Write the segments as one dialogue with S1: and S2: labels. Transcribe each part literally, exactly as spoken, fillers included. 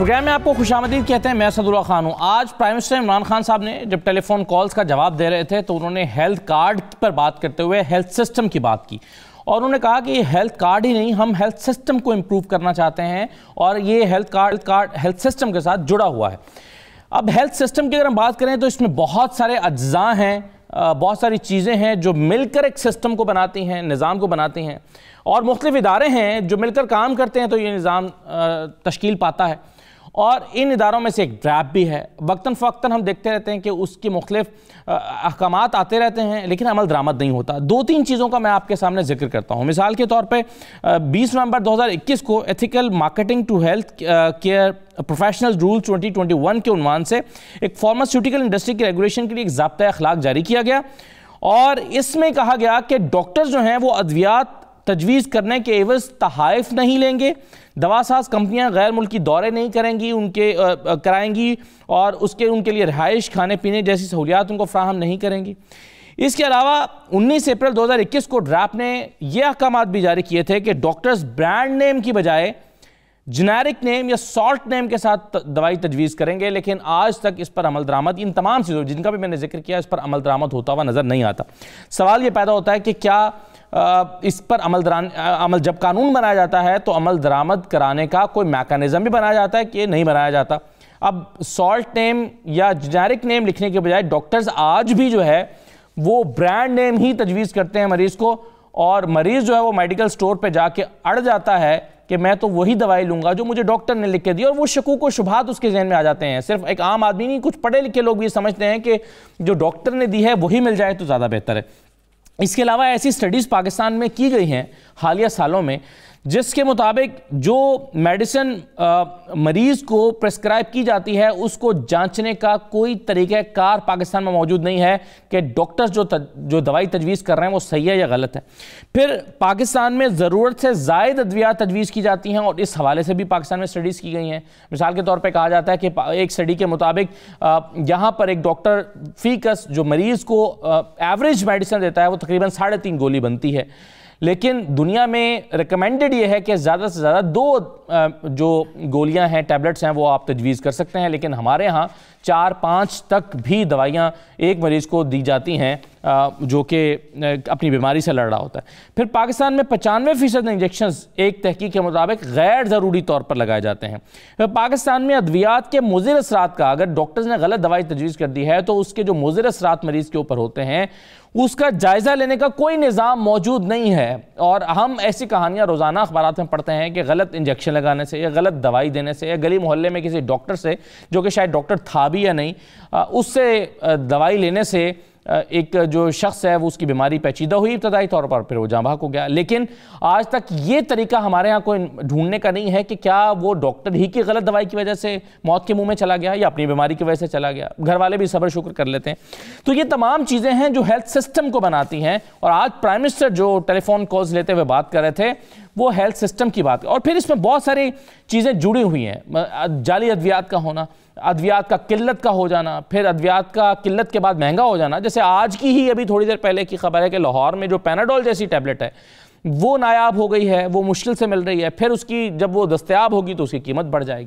S1: Programme میں آپ کو خوش آمدید کہتے ہیں. میں اسداللہ خان ہوں. آج پرائم منسٹر عمران خان صاحب نے جب ٹیلی فون کالز کا جواب دے رہے تھے تو انہوں نے ہیلتھ کارڈ پر بات کرتے ہوئے ہیلتھ سسٹم کی بات کی, اور انہوں نے کہا کہ یہ ہیلتھ کارڈ ہی نہیں, ہم ہیلتھ سسٹم کو امپروو کرنا چاہتے ہیں, اور یہ health card card health system کے ساتھ جڑا ہوا ہے. اب ہیلتھ سسٹم کی اگر ہم بات کریں تو اس میں بہت سارے اجزاء ہیں, بہت ساری چیزیں ہیں جو مل کر ایک سسٹم کو بناتی ہیں, نظام کو بناتی ہیں, اور مختلف ادارے ہیں جو مل کر کام کرتے ہیں تو یہ نظام تشکیل پاتا ہے. اور ان اداروں میں سے ایک ڈریپ بھی ہے. وقتاً فوقتاً ہم دیکھتے رہتے ہیں کہ اس کی مختلف احکامات آتے رہتے ہیں لیکن عمل درآمد نہیں ہوتا. دو تین چیزوں کا میں آپ کے سامنے ذکر کرتا ہوں. مثال کے طور پہ بیس نومبر دو ہزار اکیس کو ethical marketing to health care professional rule twenty twenty one کے عنوان سے ایک فارماسیوٹیکل انڈسٹری کی ریگولیشن کے لیے ایک ضابطۂ اخلاق جاری کیا گیا, اور اس میں کہا گیا کہ ڈاکٹرز جو ہیں وہ ادویات تجویز کرنے کے عوض تحائف نہیں لیں گے, دوا ساز کمپنیاں غیر ملکی دورے نہیں کریں گی ان کے کرائیں گی, اور اس کے ان کے لیے رہائش, کھانے پینے جیسی سہولیات ان کو فراہم نہیں کریں گی. اس کے علاوہ انیس اپریل دو ہزار اکیس کو ڈریپ نے یہ احکامات بھی جاری کیے تھے کہ ڈاکٹرز برانڈ نیم کی بجائے جنیرک نیم یا سالٹ نیم کے ساتھ دوائی تجویز کریں گے, لیکن آج تک اس پر عمل درآمد, ان تمام چیزوں جن کا بھی میں نے ذکر کیا, اس پر عمل درآمد ہوتا ہوا نظر نہیں آتا. سوال یہ پیدا ہوتا ہے کہ کیا اس پر عمل درآمد عمل جب قانون بنایا جاتا ہے تو عمل درآمد کرانے کا کوئی میکانزم بھی بنایا جاتا ہے کہ نہیں بنایا جاتا. اب سالٹ نیم یا جنیرک نیم لکھنے کے بجائے ڈاکٹرز آج بھی جو ہے وہ برانڈ نیم ہی تجویز کرتے ہیں مریض کو, اور مریض جو ہے وہ میڈیکل سٹور پہ جا کے اڑ جاتا ہے کہ میں تو وہی دوائی لوں گا جو مجھے ڈاکٹر نے لکھ کے دی, اور وہ شکوک و شبہات اس کے ذہن میں آ جاتے ہیں. صرف ایک عام آدمی نہیں, کچھ پڑھے لکھے لوگ بھی سمجھتے ہیں کہ جو ڈاکٹر نے دی ہے وہی مل جائے تو زیادہ بہتر ہے. اس کے علاوہ ایسی سٹڈیز پاکستان میں کی گئی ہیں حالیہ سالوں میں جس کے مطابق جو میڈیسن مریض کو پرسکرائب کی جاتی ہے اس کو جانچنے کا کوئی طریقہ کار پاکستان میں موجود نہیں ہے کہ ڈاکٹر جو جو دوائی تجویز کر رہے ہیں وہ صحیح ہے یا غلط ہے. پھر پاکستان میں ضرورت سے زائد ادویات تجویز کی جاتی ہیں, اور اس حوالے سے بھی پاکستان میں سٹڈیز کی گئی ہیں. مثال کے طور پہ کہا جاتا ہے کہ ایک سٹڈی کے مطابق یہاں پر ایک ڈاکٹر فی کس جو مریض کو ایوریج میڈیسن دیتا ہے وہ تقریباً ساڑھے تین گولی بنتی ہے, لیکن دنیا میں ریکمینڈڈ یہ ہے کہ زیادہ سے زیادہ دو جو گولیاں ہیں, ٹیبلٹس ہیں, وہ آپ تجویز کر سکتے ہیں, لیکن ہمارے ہاں چار پانچ تک بھی دوائیاں ایک مریض کو دی جاتی ہیں جو کہ اپنی بیماری سے لڑ رہا ہوتا ہے. پھر پاکستان میں پچانوے فیصد انجیکشنز ایک تحقیق کے مطابق غیر ضروری طور پر لگائے جاتے ہیں. پھر پاکستان میں ادویات کے مضر اثرات کا, اگر ڈاکٹرز نے غلط دوائی تجویز کر دی ہے تو اس کے جو مضر اثرات مریض کے اوپر ہوتے ہیں اس کا جائزہ لینے کا کوئی نظام موجود نہیں ہے. اور ہم ایسی کہانیاں روزانہ اخبارات میں پڑھتے ہیں کہ غلط انجیکشن لگانے سے یا غلط دوائی دینے سے یا گلی محلے میں کسی ڈاکٹر سے جو کہ شاید ڈاکٹر تھا بھی یا نہیں, اس سے دوائی لینے سے ایک جو شخص ہے وہ اس کی بیماری پیچیدہ ہوئی ابتدائی طور پر, پھر وہ جاں بحق ہو گیا. لیکن آج تک یہ طریقہ ہمارے ہاں کوئی ڈھونڈنے کا نہیں ہے کہ کیا وہ ڈاکٹر ہی کی غلط دوائی کی وجہ سے موت کے منہ میں چلا گیا یا اپنی بیماری کی وجہ سے چلا گیا. گھر والے بھی صبر شکر کر لیتے ہیں. تو یہ تمام چیزیں ہیں جو ہیلتھ سسٹم کو بناتی ہیں, اور آج پرائم منسٹر جو ٹیلی فون کالز لیتے ہوئے بات کر رہے تھے وہ ہیلتھ سسٹم کی بات. اور پھر اس میں بہت ساری چیزیں جڑی ہوئی ہیں, جعلی ادویات کا ہونا, ادویات کا قلت کا ہو جانا, پھر ادویات کا قلت کے بعد مہنگا ہو جانا. جیسے آج کی ہی ابھی تھوڑی دیر پہلے کی خبر ہے کہ لاہور میں جو پیناڈول جیسی ٹیبلٹ ہے وہ نایاب ہو گئی ہے, وہ مشکل سے مل رہی ہے, پھر اس کی جب وہ دستیاب ہوگی تو اس کی قیمت بڑھ جائے گی.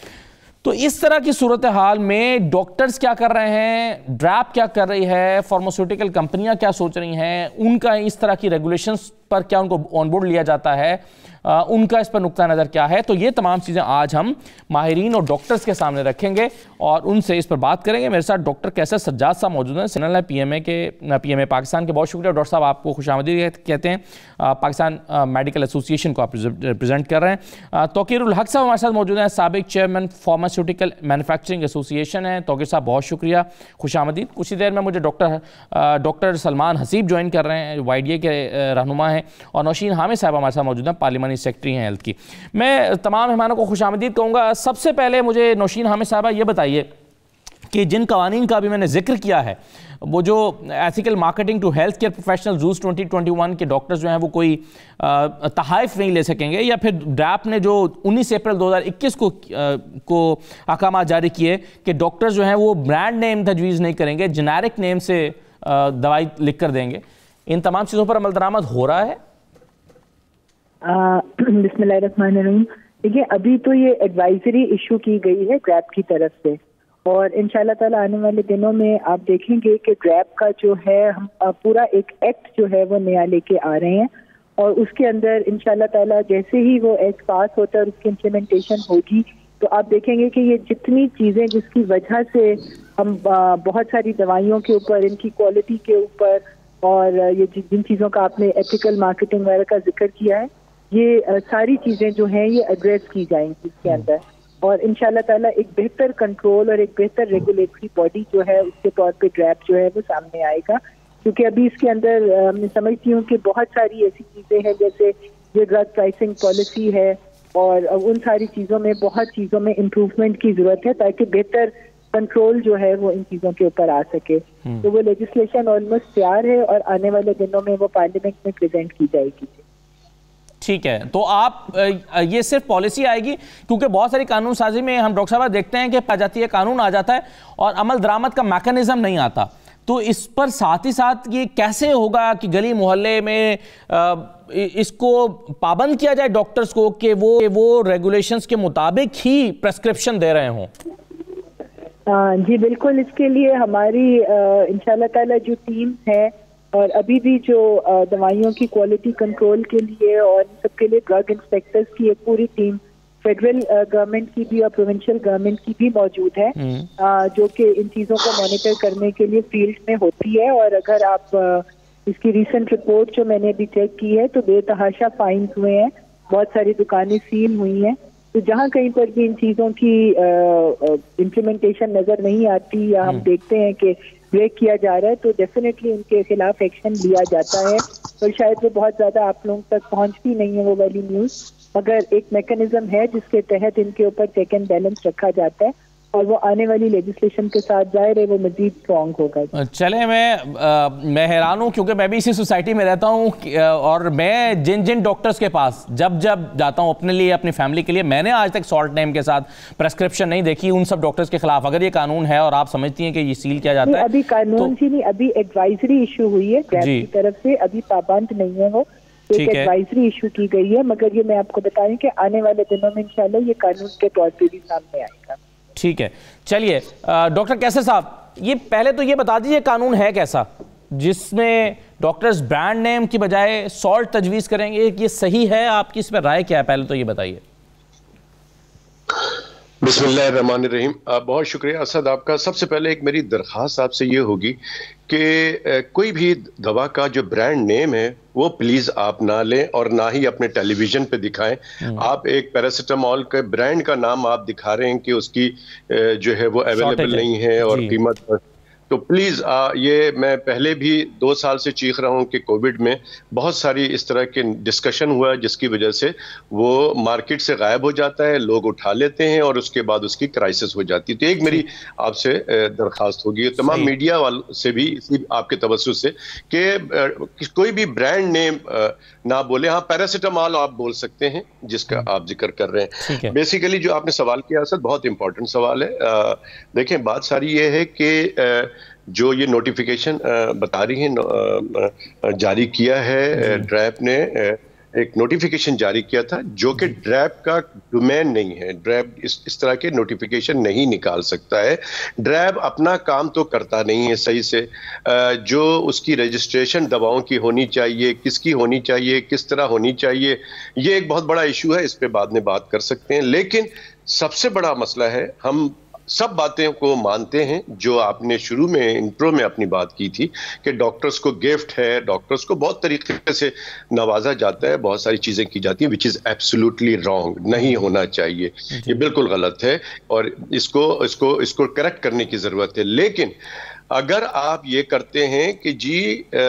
S1: تو اس طرح کی صورتحال میں ڈاکٹرز کیا کر رہے ہیں, ڈریپ کیا کر رہی ہے, فارماسیوٹیکل کمپنیاں کیا سوچ رہی ہیں, ان کا اس طرح کی ریگولیشنز پر کیا ان کو آن بورڈ لیا جاتا ہے, ان کا اس پر نقطہ نظر کیا ہے. تو یہ تمام چیزیں آج ہم ماہرین اور ڈاکٹرز کے سامنے رکھیں گے اور ان سے اس پر بات کریں گے. میرے ساتھ ڈاکٹر کیسر سجاد صاحب موجود ہیں, سینئر پی ایم اے کے پی ایم اے پاکستان کے. بہت شکریہ ڈاکٹر صاحب, آپ کو خوش آمدید کہتے ہیں. پاکستان میڈیکل ایسوسی ایشن کو آپ ریپرزینٹ کر رہے ہیں. توقیر الحق صاحب ہمارے ساتھ موجود ہیں, سابق چیئرمین فارماسیوٹیکل مینوفیکچرنگ ایسوسی ایشن ہے. توقیر صاحب بہت شکریہ, خوش آمدید. کچھ ہی دیر میں مجھے doctor doctor Salman Haseeb join کر رہے ہیں, وائی ڈی اے کے رہنما ہیں, اور نوشین حامد صاحب ہمارے ساتھ موجود ہیں, پارلیمانی سیکرٹری ہیں ہیلتھ کی. میں تمام مہمانوں کو خوش آمدید کہوں گا. سب سے پہلے مجھے نوشین حامد صاحبہ یہ بتائیے کہ جن قوانین کا بھی میں نے ذکر کیا ہے, وہ جو ethical marketing to health care professional rules twenty twenty one کے ڈاکٹرز جو ہیں وہ کوئی تحائف نہیں لے سکیں گے, یا پھر ڈریپ نے جو انیس اپریل دو ہزار اکیس کو کو احکامات جاری کیے کہ ڈاکٹرز جو ہیں وہ برانڈ نیم تجویز نہیں کریں گے, جنیرک نیم سے دوائی لکھ کر دیں گے, ان تمام چیزوں پر عمل درآمد ہو رہا ہے؟
S2: بسم اللہ الرحمن الرحیم. دیکھیے ابھی تو یہ ایڈوائزری ایشو کی گئی ہے گریپ کی طرف سے، اور انشاءاللہ تعالیٰ آنے والے دنوں میں آپ دیکھیں گے کہ گریپ کا جو ہے ہم پورا ایک ایکٹ جو ہے وہ نیا لے کے آ رہے ہیں، اور اس کے اندر انشاءاللہ تعالیٰ جیسے ہی وہ ایکٹ پاس ہوتا ہے اور اس کی امپلیمنٹیشن ہوگی تو آپ دیکھیں گے کہ یہ جتنی چیزیں جس کی وجہ سے ہم بہت ساری دوائیوں کے اوپر، ان کی کوالٹی کے اوپر، اور یہ جن چیزوں کا آپ نے ایتھیکل مارکیٹنگ وغیرہ کا ذکر کیا ہے، یہ ساری چیزیں جو ہیں یہ ایڈریس کی جائیں گی اس کے اندر، اور انشاءاللہ تعالیٰ ایک بہتر کنٹرول اور ایک بہتر ریگولیٹری باڈی جو ہے اس کے طور پہ گریپ جو ہے وہ سامنے آئے گا. کیونکہ ابھی اس کے اندر میں سمجھتی ہوں کہ بہت ساری ایسی چیزیں ہیں جیسے یہ ڈرگ پرائسنگ پالیسی ہے، اور ان ساری چیزوں میں بہت چیزوں میں امپروومنٹ کی ضرورت ہے تاکہ بہتر کنٹرول جو ہے وہ ان چیزوں کے اوپر آ سکے. تو وہ لیجسلیشن آلموسٹ تیار ہے اور آنے والے دنوں میں وہ پارلیمنٹ میں پریزنٹ کی جائے گی.
S1: ٹھیک ہے، تو آپ یہ صرف پالیسی آئے گی، کیونکہ بہت ساری قانون سازی میں ہم ڈاکٹر صاحب دیکھتے ہیں کہ آ جاتی ہے قانون آ جاتا ہے اور عمل درآمد کا میکانزم نہیں آتا، تو اس پر ساتھ ہی ساتھ یہ کیسے ہوگا کہ گلی محلے میں اس کو پابند کیا جائے ڈاکٹرز کو کہ وہ وہ ریگولیشنز کے مطابق ہی پریسکرپشن دے رہے ہوں؟
S2: جی بالکل، اس کے لیے ہماری انشاءاللہ تعالیٰ جو ٹیم ہے، اور ابھی بھی جو دوائیوں کی کوالٹی کنٹرول کے لیے اور سب کے لیے ڈرگ انسپیکٹرز کی ایک پوری ٹیم فیڈرل گورنمنٹ کی بھی اور پروونشل گورنمنٹ کی بھی موجود ہے جو کہ ان چیزوں کو مانیٹر کرنے کے لیے فیلڈ میں ہوتی ہے. اور اگر آپ اس کی ریسنٹ رپورٹ جو میں نے ابھی چیک کی ہے تو بے تحاشا فائنز ہوئے ہیں، بہت ساری دکانیں سیل ہوئی ہیں. تو جہاں کہیں پر بھی ان چیزوں کی امپلیمنٹیشن نظر نہیں آتی یا ہم دیکھتے ہیں کہ بریک کیا جا رہا ہے تو ڈیفینیٹلی ان کے خلاف ایکشن لیا جاتا ہے. اور شاید وہ بہت زیادہ آپ لوگوں تک پہنچتی نہیں ہے وہ والی نیوز، مگر ایک میکانزم ہے جس کے تحت ان کے اوپر چیک اینڈ بیلنس رکھا جاتا ہے، اور وہ آنے والی لیجسلیشن کے ساتھ ظاہر ہے وہ مزید اسٹرانگ ہوگا.
S1: چلیں، میں میں حیران ہوں کیونکہ میں بھی اسی سوسائٹی میں رہتا ہوں، اور میں جن جن ڈاکٹرز کے پاس جب جب جاتا ہوں اپنے لیے اپنی فیملی کے لیے، میں نے آج تک سالٹ نیم کے ساتھ پریسکرپشن نہیں دیکھی ان سب ڈاکٹرز کے خلاف. اگر یہ قانون ہے اور آپ سمجھتی ہیں کہ یہ سیل کیا جاتا ہے،
S2: ابھی قانون جی نہیں، ابھی ایڈوائزری ایشو ہوئی ہے گریپ کی طرف سے، ابھی پابند نہیں ہے وہ، ایک ایڈوائزری ایشو کی گئی ہے، مگر یہ میں آپ کو بتا دوں کہ آنے والے دنوں میں انشاءاللہ یہ قانون کے طور پہ بھی سامنے آئے گا.
S1: ٹھیک ہے، چلیے ڈاکٹر کیسر صاحب، یہ پہلے تو یہ بتا دیجئے قانون ہے کیسا جس میں ڈاکٹرز برانڈ نیم کی بجائے سالٹ تجویز کریں گے؟ یہ صحیح ہے؟ آپ کی اس پر رائے کیا ہے؟ پہلے تو یہ بتائیے.
S3: بسم اللہ الرحمن الرحیم. بہت شکریہ اسد آپ کا. سب سے پہلے ایک میری درخواست آپ سے یہ ہوگی کہ کوئی بھی دوا کا جو برانڈ نیم ہے وہ پلیز آپ نہ لیں اور نہ ہی اپنے ٹیلی ویژن پہ دکھائیں. آپ ایک پیراسیٹامول کے برانڈ کا نام آپ دکھا رہے ہیں کہ اس کی جو ہے وہ اویلیبل نہیں ہے اور قیمت، تو پلیز یہ میں پہلے بھی دو سال سے چیخ رہا ہوں کہ کووڈ میں بہت ساری اس طرح کے ڈسکشن ہوا جس کی وجہ سے وہ مارکیٹ سے غائب ہو جاتا ہے، لوگ اٹھا لیتے ہیں اور اس کے بعد اس کی کرائسس ہو جاتی ہے. تو ایک میری آپ سے درخواست ہوگی تمام میڈیا والوں سے بھی اسی آپ کے توسط سے کہ کوئی بھی برانڈ نیم نہ بولے. ہاں پیراسیٹامول آپ بول سکتے ہیں جس کا آپ ذکر کر رہے ہیں. بیسیکلی جو آپ نے سوال کیا سر بہت امپورٹنٹ سوال ہے. دیکھیں بات ساری یہ ہے کہ جو یہ نوٹیفیکیشن بتا رہی ہیں جاری کیا ہے ڈریپ نے، ایک نوٹیفیکیشن جاری کیا تھا جو کہ ڈریپ کا ڈومین نہیں ہے. ڈریپ اس اس طرح کے نوٹیفیکیشن نہیں نکال سکتا ہے. ڈریپ اپنا کام تو کرتا نہیں ہے صحیح سے. جو اس کی رجسٹریشن دواؤں کی ہونی چاہیے، کس کی ہونی چاہیے، کس طرح ہونی چاہیے، یہ ایک بہت بڑا ایشو ہے، اس پہ بعد میں بات کر سکتے ہیں. لیکن سب سے بڑا مسئلہ ہے، ہم سب باتیں کو مانتے ہیں جو آپ نے شروع میں انٹرو میں اپنی بات کی تھی کہ ڈاکٹرز کو گفٹ ہے، ڈاکٹرز کو بہت طریقے سے نوازا جاتا ہے، بہت ساری چیزیں کی جاتی ہیں وچ از ایبسولوٹلی رانگ، نہیں ہونا چاہیے، یہ بالکل غلط ہے اور اس کو اس کو اس کو کریکٹ کرنے کی ضرورت ہے. لیکن اگر آپ یہ کرتے ہیں کہ جی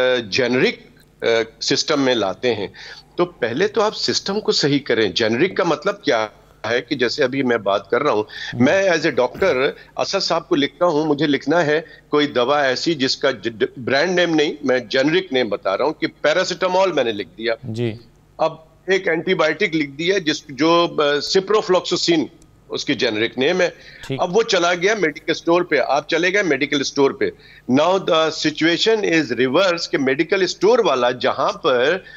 S3: جنرک سسٹم میں لاتے ہیں تو پہلے تو آپ سسٹم کو صحیح کریں. جنرک کا مطلب کیا ہے کہ جیسے ابھی میں بات کر رہا ہوں، میں ایز اے ڈاکٹر اسد صاحب کو لکھتا ہوں، مجھے لکھنا ہے کوئی دوا ایسی جس کا برانڈ نیم نہیں، میں جنرک نیم بتا رہا ہوں کہ پیراسیٹامول میں نے لکھ دیا جی. اب ایک اینٹی بائیوٹک لکھ دیا جس جو سپروفلوکساسین اس کی جنرک نیم ہے. اب وہ چلا گیا میڈیکل اسٹور پہ، آپ چلے گئے میڈیکل اسٹور پہ. Now the situation is reverse کہ میڈیکل اسٹور والا جہاں پر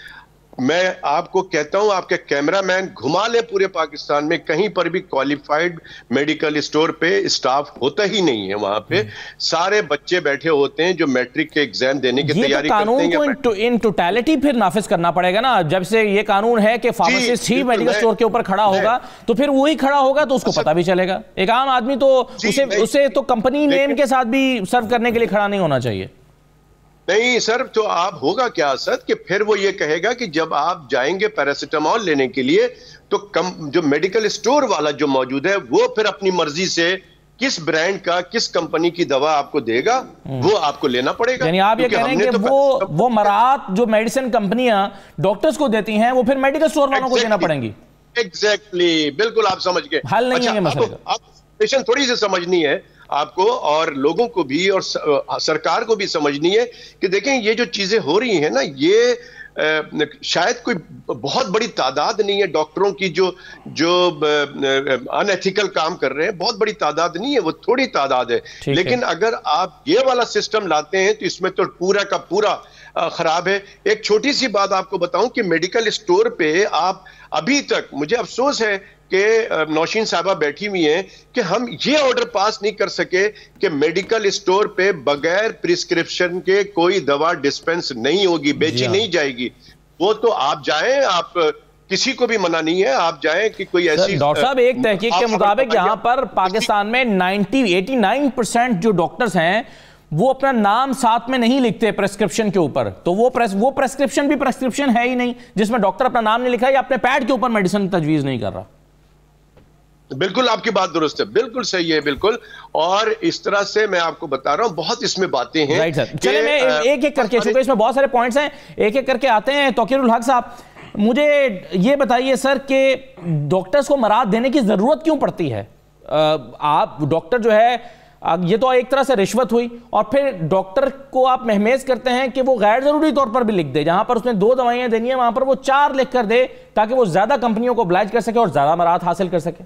S3: میں آپ کو کہتا ہوں آپ کے کیمرہ مین گھما لے پورے پاکستان میں کہیں پر بھی کوالیفائڈ میڈیکل اسٹور پہ اسٹاف ہوتا ہی نہیں ہے. وہاں پہ سارے بچے بیٹھے ہوتے ہیں جو میٹرک کے ایگزام دینے کی تیاری کرتے ہیں.
S1: یہ تو قانون کو ان ٹوٹیلٹی پھر نافذ کرنا پڑے گا نا. جب سے یہ قانون ہے کہ فارماسسٹ ہی میڈیکل اسٹور کے اوپر کھڑا ہوگا تو پھر وہی کھڑا ہوگا تو اس کو پتہ بھی چلے گا. ایک عام آدمی تو اسے تو کمپنی نیم کے ساتھ بھی سرو کرنے کے لیے کھڑا نہیں ہونا چاہیے.
S3: نہیں سر, تو آپ ہوگا کیا اسد کہ پھر وہ یہ کہے گا کہ جب آپ جائیں گے پیراسیٹامول لینے کے لیے تو جو میڈیکل اسٹور والا جو موجود ہے وہ پھر اپنی مرضی سے کس برانڈ کا کس کمپنی کی دوا آپ کو دے گا وہ آپ کو لینا پڑے گا.
S1: یعنی آپ یہ کہہ رہے ہیں کہ وہ وہ مراعات جو میڈیسن کمپنیاں ڈاکٹرز کو دیتی ہیں وہ پھر میڈیکل اسٹور والوں کو دینا پڑیں گی.
S3: ایگزیکٹلی, بالکل آپ سمجھ گئے.
S1: حل نہیں ہے یہ مسئلے کا.
S3: آپ سچویشن تھوڑی سی سمجھنی ہے آپ کو اور لوگوں کو بھی اور سرکار کو بھی سمجھنی ہے کہ دیکھیں یہ جو چیزیں ہو رہی ہیں نا یہ شاید کوئی بہت بڑی تعداد نہیں ہے ڈاکٹروں کی جو جو ان ایتھیکل کام کر رہے ہیں, بہت بڑی تعداد نہیں ہے, وہ تھوڑی تعداد ہے. لیکن اگر آپ یہ والا سسٹم لاتے ہیں تو اس میں تو پورا کا پورا خراب ہے. ایک چھوٹی سی بات آپ کو بتاؤں کہ میڈیکل اسٹور پہ آپ ابھی تک, مجھے افسوس ہے کہ نوشین صاحبہ بیٹھی ہوئی ہیں کہ ہم یہ آرڈر پاس نہیں کر سکے کہ میڈیکل اسٹور پہ بغیر پرسکرپشن کے کوئی دوا ڈسپنس نہیں ہوگی, بیچی نہیں جائے گی. وہ تو آپ جائیں, آپ کسی کو بھی منع نہیں ہے, آپ جائیں کہ کوئی ایسی.
S1: ڈاکٹر صاحب ایک تحقیق کے مطابق یہاں پر پاکستان میں نائنٹی ایٹی نائن پرسینٹ جو ڈاکٹرز ہیں وہ اپنا نام ساتھ میں نہیں لکھتے پریسکرپشن کے اوپر. تو وہ وہ پریسکرپشن بھی پریسکرپشن ہے ہی نہیں جس میں ڈاکٹر اپنا نام نہیں لکھا یا اپنے پیڈ کے اوپر میڈیسن تجویز نہیں کر رہا.
S3: بالکل آپ کی بات درست ہے, بالکل صحیح ہے, بالکل. اور اس طرح سے میں آپ کو بتا رہا ہوں بہت اس میں باتیں ہیں.
S1: چلیں میں ایک ایک کر کے, چونکہ اس میں بہت سارے پوائنٹس ہیں, ایک ایک کر کے آتے ہیں. توقیر الحق صاحب مجھے یہ بتائیے سر کہ ڈاکٹرز کو مراد دینے کی ضرورت کیوں پڑتی ہے؟ آپ ڈاکٹر جو ہے یہ تو ایک طرح سے رشوت ہوئی, اور پھر ڈاکٹر کو آپ مہمیز کرتے ہیں کہ وہ غیر ضروری طور پر بھی لکھ دے. جہاں پر اس نے دو دوائیاں دینی ہیں وہاں پر وہ چار لکھ کر دے تاکہ وہ زیادہ کمپنیوں کو oblige کر سکے اور زیادہ مراد حاصل کر سکے.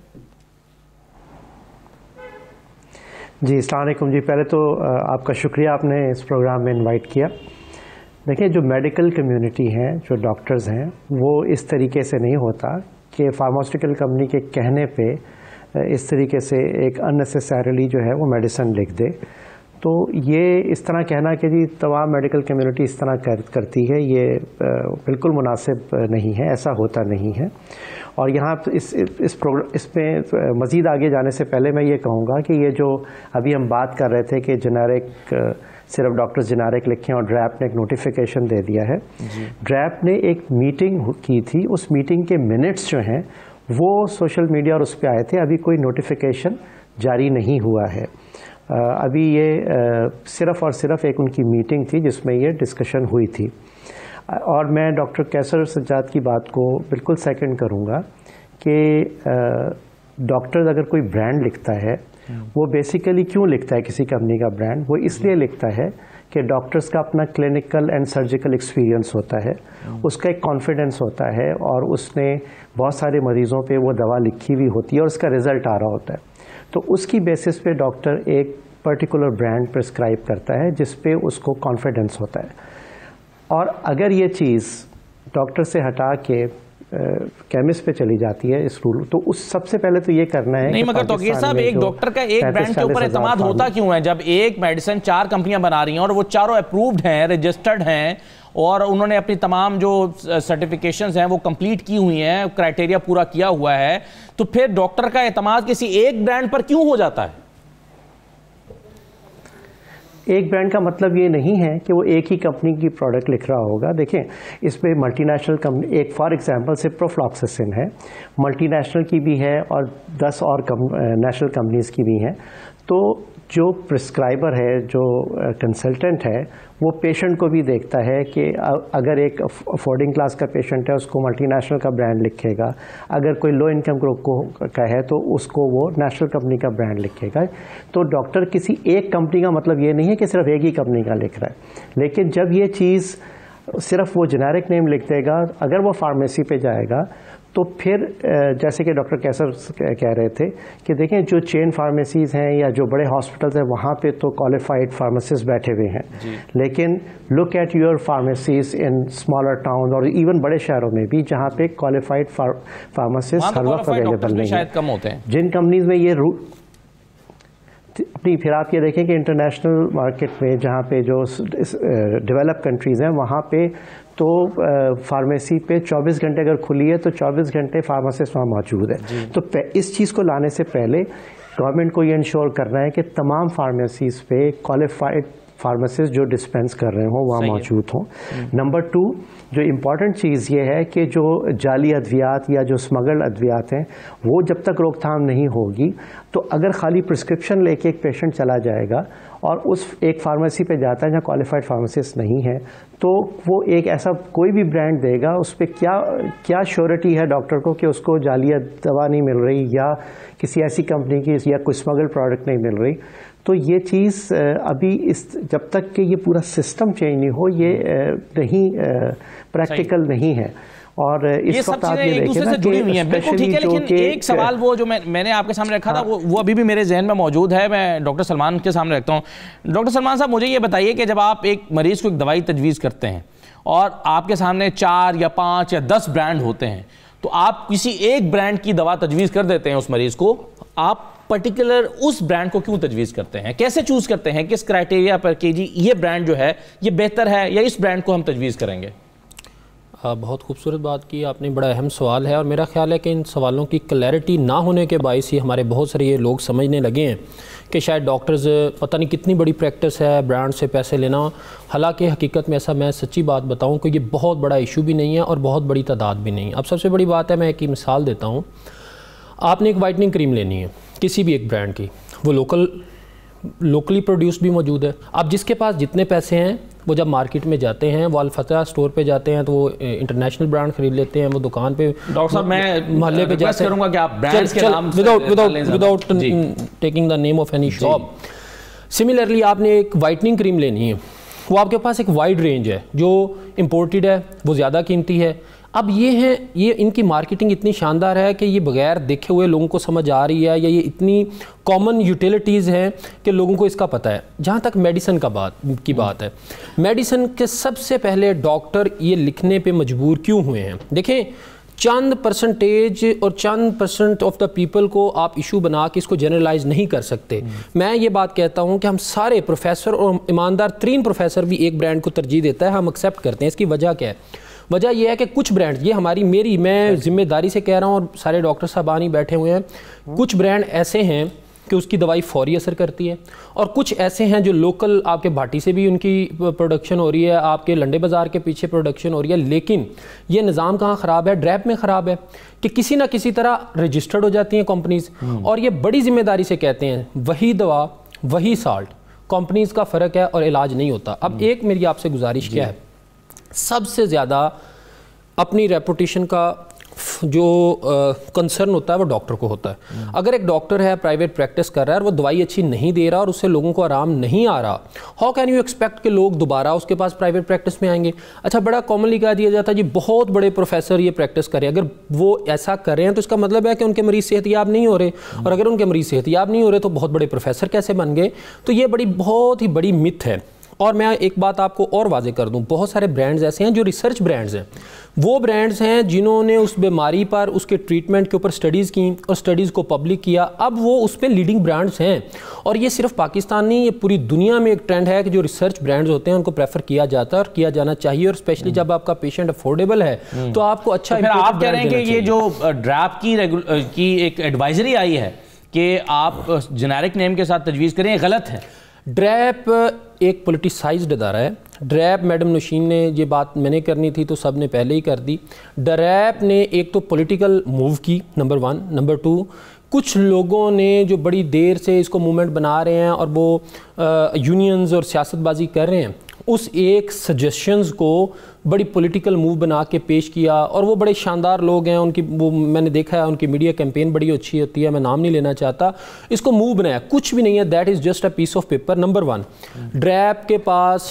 S4: جی السلام علیکم. جی پہلے تو آپ کا شکریہ, آپ نے اس پروگرام میں انوائٹ کیا. دیکھیں جو میڈیکل کمیونٹی ہیں, جو ڈاکٹرز ہیں, وہ اس طریقے سے نہیں ہوتا کہ فارماسیوٹیکل کمپنی کے کہنے پہ اس طریقے سے ایک اننیسیسریلی جو ہے وہ میڈیسن لکھ دے. تو یہ اس طرح کہنا کہ جی تمام میڈیکل کمیونٹی اس طرح کرتی ہے, یہ بالکل مناسب نہیں ہے, ایسا ہوتا نہیں ہے. اور یہاں اس اس پروگرام اس میں مزید آگے جانے سے پہلے میں یہ کہوں گا کہ یہ جو ابھی ہم بات کر رہے تھے کہ جنیرک صرف ڈاکٹرز جنیرک لکھیں اور ڈریپ نے ایک نوٹیفیکیشن دے دیا ہے. ڈریپ نے ایک میٹنگ کی تھی, اس میٹنگ کے منٹس جو ہیں وہ سوشل میڈیا اور اس پہ آئے تھے. ابھی کوئی نوٹیفیکیشن جاری نہیں ہوا ہے. ابھی یہ صرف اور صرف ایک ان کی میٹنگ تھی جس میں یہ ڈسکشن ہوئی تھی. اور میں ڈاکٹر کیسر سجاد کی بات کو بالکل سیکنڈ کروں گا کہ ڈاکٹر اگر کوئی برانڈ لکھتا ہے وہ بیسیکلی کیوں لکھتا ہے کسی کمپنی کا برانڈ؟ وہ اس لیے لکھتا ہے کہ ڈاکٹرز کا اپنا کلینکل اینڈ سرجیکل ایکسپیرینس ہوتا ہے, اس کا ایک کانفیڈنس ہوتا ہے, اور اس نے بہت سارے مریضوں پہ وہ دوا لکھی ہوئی ہوتی ہے اور اس کا رزلٹ آ رہا ہوتا ہے. تو اس کی بیسس پہ ڈاکٹر ایک پرٹیکولر برانڈ پرسکرائب کرتا ہے جس پہ اس کو کانفیڈنس ہوتا ہے. اور اگر یہ چیز ڈاکٹر سے ہٹا کے کیمسٹ پہ چلی جاتی ہے اس رول, تو اس سب سے پہلے تو یہ کرنا ہے.
S1: نہیں مگر توقیر صاحب ایک ڈاکٹر کا ایک برانڈ کے اوپر اعتماد ہوتا کیوں ہے جب ایک میڈیسن چار کمپنیاں بنا رہی ہیں اور وہ چاروں اپرووڈ ہیں, رجسٹرڈ ہیں, اور انہوں نے اپنی تمام جو سرٹیفیکیشنز ہیں وہ کمپلیٹ کی ہوئی ہیں, کرائٹیریا پورا کیا ہوا ہے, تو پھر ڈاکٹر کا اعتماد کسی ایک برانڈ پر کیوں ہو جاتا ہے؟
S4: ایک برانڈ کا مطلب یہ نہیں ہے کہ وہ ایک ہی کمپنی کی پروڈکٹ لکھ رہا ہوگا. دیکھیں اس پہ ملٹی نیشنل کمپنی, ایک فار ایگزامپل سے پروفلاکسسن ہے, ملٹی نیشنل کی بھی ہے اور دس اور نیشنل کمپنیز کی بھی ہیں. تو جو پرسکرائبر ہے, جو کنسلٹنٹ ہے, وہ پیشنٹ کو بھی دیکھتا ہے کہ اگر ایک افورڈنگ کلاس کا پیشنٹ ہے اس کو ملٹی نیشنل کا برانڈ لکھے گا, اگر کوئی لو انکم گروپ کو کا ہے تو اس کو وہ نیشنل کمپنی کا برانڈ لکھے گا. تو ڈاکٹر کسی ایک کمپنی کا مطلب یہ نہیں ہے کہ صرف ایک ہی کمپنی کا لکھ رہا ہے. لیکن جب یہ چیز صرف وہ جنیرک نیم لکھ دے گا, اگر وہ فارمیسی پہ جائے گا تو پھر جیسے کہ ڈاکٹر کیسر کہہ رہے تھے کہ دیکھیں جو چین فارمیسیز ہیں یا جو بڑے ہاسپٹلز ہیں وہاں پہ تو کوالیفائڈ فارماسسٹ بیٹھے ہوئے ہیں, لیکن look at your pharmacies in smaller town اور ایون بڑے شہروں میں بھی جہاں پہ کوالیفائڈ فارماسسٹ ہر وقت اویلیبل نہیں ہیں. جن کمپنیز میں یہ اپنی پھر آپ یہ دیکھیں کہ انٹرنیشنل مارکیٹ میں جہاں پہ جو ڈیولپ کنٹریز ہیں وہاں پہ تو فارمیسی پہ چوبیس گھنٹے اگر کھلی ہے تو چوبیس گھنٹے فارماسسٹ وہاں موجود ہے. تو اس چیز کو لانے سے پہلے گورنمنٹ کو یہ انشور کرنا ہے کہ تمام فارمیسیز پہ کوالیفائڈ فارماسسٹ جو ڈسپینس کر رہے ہوں وہاں موجود ہوں. نمبر ٹو, جو امپورٹنٹ چیز یہ ہے کہ جو جعلی ادویات یا جو اسمگلڈ ادویات ہیں وہ جب تک روک تھام نہیں ہوگی تو اگر خالی پرسکرپشن لے کے ایک پیشنٹ چلا جائے گا اور اس ایک فارمیسی پہ جاتا ہے جہاں کوالیفائڈ فارماسسٹ نہیں ہے تو وہ ایک ایسا کوئی بھی برانڈ دے گا, اس پہ کیا کیا شیورٹی ہے ڈاکٹر کو کہ اس کو جعلی دوا نہیں مل رہی یا کسی ایسی کمپنی کی یا کوئی اسمگلڈ پروڈکٹ نہیں مل رہی. تو یہ چیز ابھی اس جب تک کہ یہ پورا سسٹم چینج نہیں ہو یہ نہیں پریکٹیکل نہیں ہے. اور اس وقت آپ یہ دیکھیں نا
S1: جڑی ہوئی ہیں بالکل ٹھیک ہے, لیکن ایک سوال وہ جو میں نے آپ کے سامنے رکھا تھا وہ ابھی بھی میرے ذہن میں موجود ہے, میں ڈاکٹر سلمان کے سامنے رکھتا ہوں. ڈاکٹر سلمان صاحب مجھے یہ بتائیے کہ جب آپ ایک مریض کو ایک دوائی تجویز کرتے ہیں اور آپ کے سامنے چار یا پانچ یا دس برانڈ ہوتے ہیں تو آپ کسی ایک برانڈ کی دوا تجویز کر دیتے ہیں اس مریض کو, آپ پرٹیکولر اس برانڈ کو کیوں تجویز کرتے ہیں, کیسے چوز کرتے ہیں, کس کرائٹیریا پر کہ جی یہ برانڈ جو ہے یہ بہتر ہے یا اس برانڈ کو ہم تجویز کریں گے؟
S5: بہت خوبصورت بات کی آپ نے, بڑا اہم سوال ہے اور میرا خیال ہے کہ ان سوالوں کی کلیئرٹی نہ ہونے کے باعث ہی ہمارے بہت سارے یہ لوگ سمجھنے لگے ہیں کہ شاید ڈاکٹرز پتہ نہیں کتنی بڑی پریکٹس ہے برانڈ سے پیسے لینا, حالانکہ حقیقت میں ایسا میں سچی بات بتاؤں کہ یہ بہت بڑا ایشو بھی نہیں ہے اور بہت بڑی تعداد بھی نہیں. اب سب سے بڑی بات ہے, میں ایک ہی مثال دیتا ہوں, آپ نے ایک وائٹننگ کریم لینی ہے کسی بھی ایک برانڈ کی, وہ لوکل لوکلی پروڈیوس بھی موجود ہے. اب جس کے پاس جتنے پیسے ہیں وہ جب مارکیٹ میں جاتے ہیں, وہ الفتح اسٹور پہ جاتے ہیں تو وہ انٹرنیشنل برانڈ خرید لیتے ہیں, وہ دکان پہ
S1: ڈاکٹر صاحب میں
S5: محلے پہ جاتے
S1: کروں گا کہ آپ برانڈز کے نام
S5: without taking the name of any shop. Similarly آپ نے ایک وائٹننگ کریم لینی ہے, وہ آپ کے پاس ایک وائڈ رینج ہے جو امپورٹڈ ہے, وہ زیادہ قیمتی ہے. اب یہ ہیں, یہ ان کی مارکیٹنگ اتنی شاندار ہے کہ یہ بغیر دیکھے ہوئے لوگوں کو سمجھ آ رہی ہے, یا یہ اتنی کامن یوٹیلیٹیز ہیں کہ لوگوں کو اس کا پتہ ہے. جہاں تک میڈیسن کا بات کی بات ہے, میڈیسن کے سب سے پہلے ڈاکٹر یہ لکھنے پہ مجبور کیوں ہوئے ہیں؟ دیکھیں, چند پرسنٹیج اور چند پرسنٹ آف دا پیپل کو آپ ایشو بنا کے اس کو جنرلائز نہیں کر سکتے. میں یہ بات کہتا ہوں کہ ہم سارے پروفیسر اور ایماندار ترین پروفیسر بھی ایک برانڈ کو ترجیح دیتا ہے, ہم ایکسیپٹ کرتے ہیں. اس کی وجہ کیا ہے؟ وجہ یہ ہے کہ کچھ برانڈ, یہ ہماری میری میں ذمہ داری سے کہہ رہا ہوں اور سارے ڈاکٹر صاحبان ہی بیٹھے ہوئے ہیں, کچھ برانڈ ایسے ہیں کہ اس کی دوائی فوری اثر کرتی ہے, اور کچھ ایسے ہیں جو لوکل آپ کے بھاٹی سے بھی ان کی پروڈکشن ہو رہی ہے, آپ کے لنڈے بازار کے پیچھے پروڈکشن ہو رہی ہے, لیکن یہ نظام کہاں خراب ہے؟ ڈریپ میں خراب ہے کہ کسی نہ کسی طرح رجسٹرڈ ہو جاتی ہیں کمپنیز, اور یہ بڑی ذمہ داری سے کہتے ہیں وہی دوا وہی سالٹ, کمپنیز کا فرق ہے اور علاج نہیں ہوتا. اب ایک میری آپ سے گزارش کیا ہے, سب سے زیادہ اپنی ریپوٹیشن کا جو کنسرن ہوتا ہے وہ ڈاکٹر کو ہوتا ہے. اگر ایک ڈاکٹر ہے پرائیویٹ پریکٹس کر رہا ہے اور وہ دوائی اچھی نہیں دے رہا اور اس سے لوگوں کو آرام نہیں آ رہا, ہاؤ کین یو ایکسپیکٹ کہ لوگ دوبارہ اس کے پاس پرائیویٹ پریکٹس میں آئیں گے؟ اچھا, بڑا کامنلی کہہ دیا جاتا ہے جی بہت بڑے پروفیسر یہ پریکٹس کریں, اگر وہ ایسا کر رہے ہیں تو اس کا مطلب ہے کہ ان کے مریض صحت یاب نہیں ہو رہے, اور اگر ان کے مریض صحت یاب نہیں ہو رہے تو بہت بڑے پروفیسر کیسے بن گئے؟ تو یہ بڑی بہت ہی بڑی مت ہے. اور میں ایک بات آپ کو اور واضح کر دوں, بہت سارے برانڈز ایسے ہیں جو ریسرچ برانڈز ہیں, وہ برانڈز ہیں جنہوں نے اس بیماری پر اس کے ٹریٹمنٹ کے اوپر سٹڈیز کی اور سٹڈیز کو پبلک کیا, اب وہ اس پہ لیڈنگ برانڈز ہیں. اور یہ صرف پاکستان نہیں, یہ پوری دنیا میں ایک ٹرینڈ ہے کہ جو ریسرچ برانڈز ہوتے ہیں ان کو پریفر کیا جاتا ہے اور کیا جانا چاہیے, اور اسپیشلی جب آپ کا پیشنٹ افورڈیبل ہے تو آپ کو اچھا.
S1: پھر آپ کہہ رہے ہیں کہ یہ جو ڈراپ کی کی ایک ایڈوائزری آئی ہے کہ آپ جنیرک نیم کے ساتھ تجویز کریں, غلط ہے.
S5: ڈریپ ایک پولیٹیسائزڈ ادارہ ہے. ڈریپ میڈم نوشین نے یہ بات میں نے کرنی تھی تو سب نے پہلے ہی کر دی. ڈریپ نے ایک تو پولیٹیکل موو کی, نمبر ون. نمبر ٹو, کچھ لوگوں نے جو بڑی دیر سے اس کو موومنٹ بنا رہے ہیں اور وہ یونینز اور سیاست بازی کر رہے ہیں, اس ایک سجیشنز کو بڑی پولیٹیکل موو بنا کے پیش کیا, اور وہ بڑے شاندار لوگ ہیں, ان کی وہ میں نے دیکھا ہے ان کی میڈیا کیمپین بڑی اچھی ہوتی ہے, میں نام نہیں لینا چاہتا. اس کو موو بنایا, کچھ بھی نہیں ہے, that is just a piece of paper. Number one, DRAP کے پاس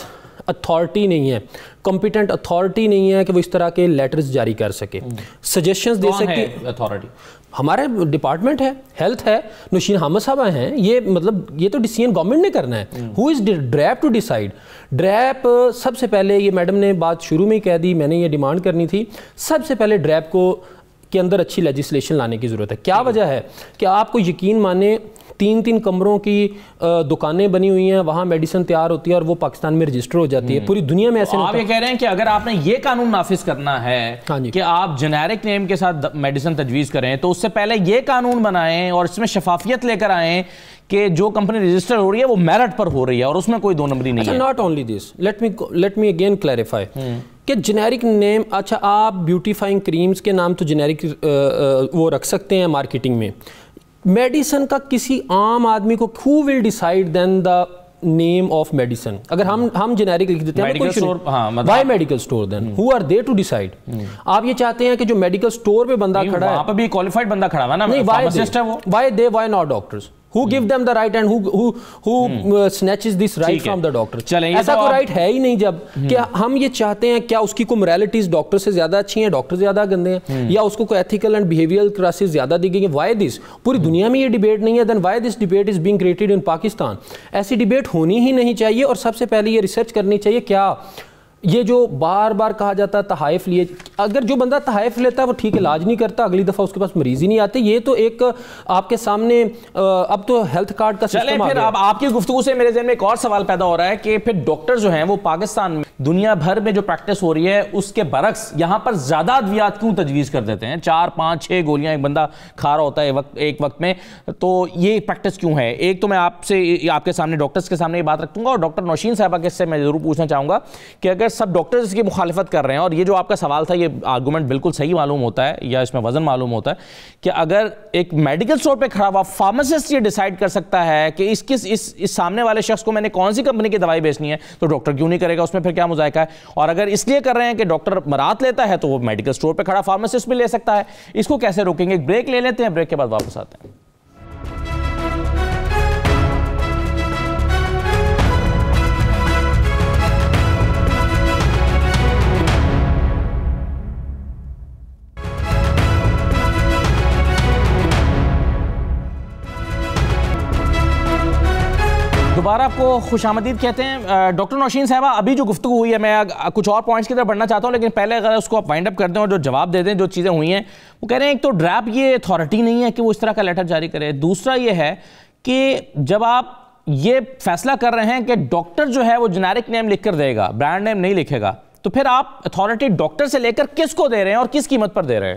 S5: اتھارٹی نہیں ہے, کمپیٹنٹ اتھارٹی نہیں ہے کہ وہ اس طرح کے لیٹرز جاری کر سکے, سجیشنز دے سکے.
S1: اتھارٹی
S5: ہمارے ڈپارٹمنٹ ہے, ہیلتھ ہے, نوشین احمد صاحب ہیں, یہ مطلب یہ تو ڈیسیژن گورنمنٹ نے کرنا ہے. Who is DRAP to decide. DRAP سب سے پہلے, یہ میڈم نے بات شروع میں ہی کہہ دی, میں نے یہ ڈیمانڈ کرنی تھی, سب سے پہلے ڈریپ کو کے اندر اچھی لیجسلیشن لانے کی ضرورت ہے. کیا وجہ ہے کہ آپ کو یقین مانیں تین تین کمروں کی دکانیں بنی ہوئی ہیں, وہاں میڈیسن تیار ہوتی ہے اور وہ پاکستان میں رجسٹر ہو جاتی ہے, پوری دنیا میں ایسے.
S1: آپ یہ کہہ رہے ہیں کہ اگر آپ نے یہ قانون نافذ کرنا ہے کہ آپ جنیرک نیم کے ساتھ میڈیسن تجویز کریں, تو اس سے پہلے یہ قانون بنائیں اور اس میں شفافیت لے کر آئیں کہ جو کمپنی رجسٹر ہو رہی ہے وہ میرٹ پر ہو رہی ہے اور اس میں کوئی دو نمبری نہیں ہے.
S5: Not only this, let me let me again clarify کہ جنیرک نیم, اچھا آپ بیوٹیفائنگ کریمز کے نام تو جنیرک وہ رکھ سکتے ہیں مارکیٹنگ میں, میڈیسن کا کسی عام آدمی کو who will decide then the name of medicine, اگر ہم ہم جنیرک لکھ دیتے ہیں why medical store then who are they to decide. آپ یہ چاہتے ہیں کہ جو میڈیکل سٹور پہ بندہ کھڑا ہے,
S1: وہاں پہ بھی کوالیفائڈ بندہ کھڑا ہوا نا, فارماسسٹ ہے وہ,
S5: why they why not doctors, who give them the right and who who who uh, snatches this right from the doctor. ایسا کوئی رائٹ ہے ہی نہیں. جب کہ ہم یہ چاہتے ہیں, کیا اس کی کوئی moralities ڈاکٹر سے زیادہ اچھی ہیں, ڈاکٹر زیادہ گندے ہیں, یا اس کو کوئی ethical and behavioral classes زیادہ دی گئی ہیں. why this, پوری دنیا میں یہ ڈیبیٹ نہیں ہے, then why this debate is being created in Pakistan. ایسی ڈیبیٹ ہونی ہی نہیں چاہیے, اور سب سے پہلے یہ ریسرچ کرنی چاہیے. کیا یہ جو بار بار کہا جاتا ہے تحائف لیے, اگر جو بندہ تحائف لیتا ہے وہ ٹھیک علاج نہیں کرتا, اگلی دفعہ اس کے پاس مریض ہی نہیں آتے. یہ تو ایک آپ کے سامنے اب تو ہیلتھ کارڈ کا سسٹم آ گیا.
S1: پھر اب آپ کی گفتگو سے میرے ذہن میں ایک اور سوال پیدا ہو رہا ہے کہ پھر ڈاکٹر جو ہیں وہ پاکستان میں دنیا بھر میں جو پریکٹس ہو رہی ہے اس کے برعکس یہاں پر زیادہ ادویات کیوں تجویز کر دیتے ہیں؟ چار پانچ چھ گولیاں ایک بندہ کھا رہا ہوتا ہے ایک وقت میں, تو یہ پریکٹس کیوں ہے؟ ایک تو میں آپ سے آپ کے سامنے ڈاکٹرز کے سامنے یہ بات رکھوں گا, اور ڈاکٹر نوشین صاحبہ کے سے میں ضرور پوچھنا چاہوں گا کہ اگر سب ڈاکٹرز اس کی مخالفت کر رہے ہیں, اور یہ جو آپ کا سوال تھا یہ آرگومنٹ بالکل صحیح معلوم ہوتا ہے یا اس میں وزن معلوم ہوتا ہے, کہ اگر ایک میڈیکل سٹور پہ کھڑا ہوا فارماسسٹ یہ ڈیسائیڈ کر سکتا ہے کہ اس کس اس اس سامنے والے شخص کو میں نے کون سی کمپنی کی دوائی بیچنی ہے, تو ڈاکٹر کیوں نہیں کرے گا؟ اس میں پھر کیا مذائقہ ہے؟ اور اگر اس لیے کر رہے ہیں کہ ڈاکٹر مرات لیتا ہے تو وہ میڈیکل سٹور پہ کھڑا فارماسسٹ بھی لے سکتا ہے, اس کو کیسے روکیں گے؟ ایک بریک لے لیتے ہیں, بریک کے بعد واپس آتے ہیں. دوبارہ آپ کو خوش آمدید کہتے ہیں. ڈاکٹر نوشین صاحبہ, ابھی جو گفتگو ہوئی ہے, میں کچھ اور پوائنٹس کی طرف بڑھنا چاہتا ہوں, لیکن پہلے اگر اس کو آپ وائنڈ اپ کر دیں اور جو جواب دے دیں جو چیزیں ہوئی ہیں. وہ کہہ رہے ہیں ایک تو ڈریپ یہ اتھارٹی نہیں ہے کہ وہ اس طرح کا لیٹر جاری کرے, دوسرا یہ ہے کہ جب آپ یہ فیصلہ کر رہے ہیں کہ ڈاکٹر جو ہے وہ جنیرک نیم لکھ کر دے گا, برانڈ نیم نہیں لکھے گا, تو پھر آپ اتھارٹی ڈاکٹر سے لے کر کس کو دے رہے ہیں اور کس قیمت پر دے رہے ہیں؟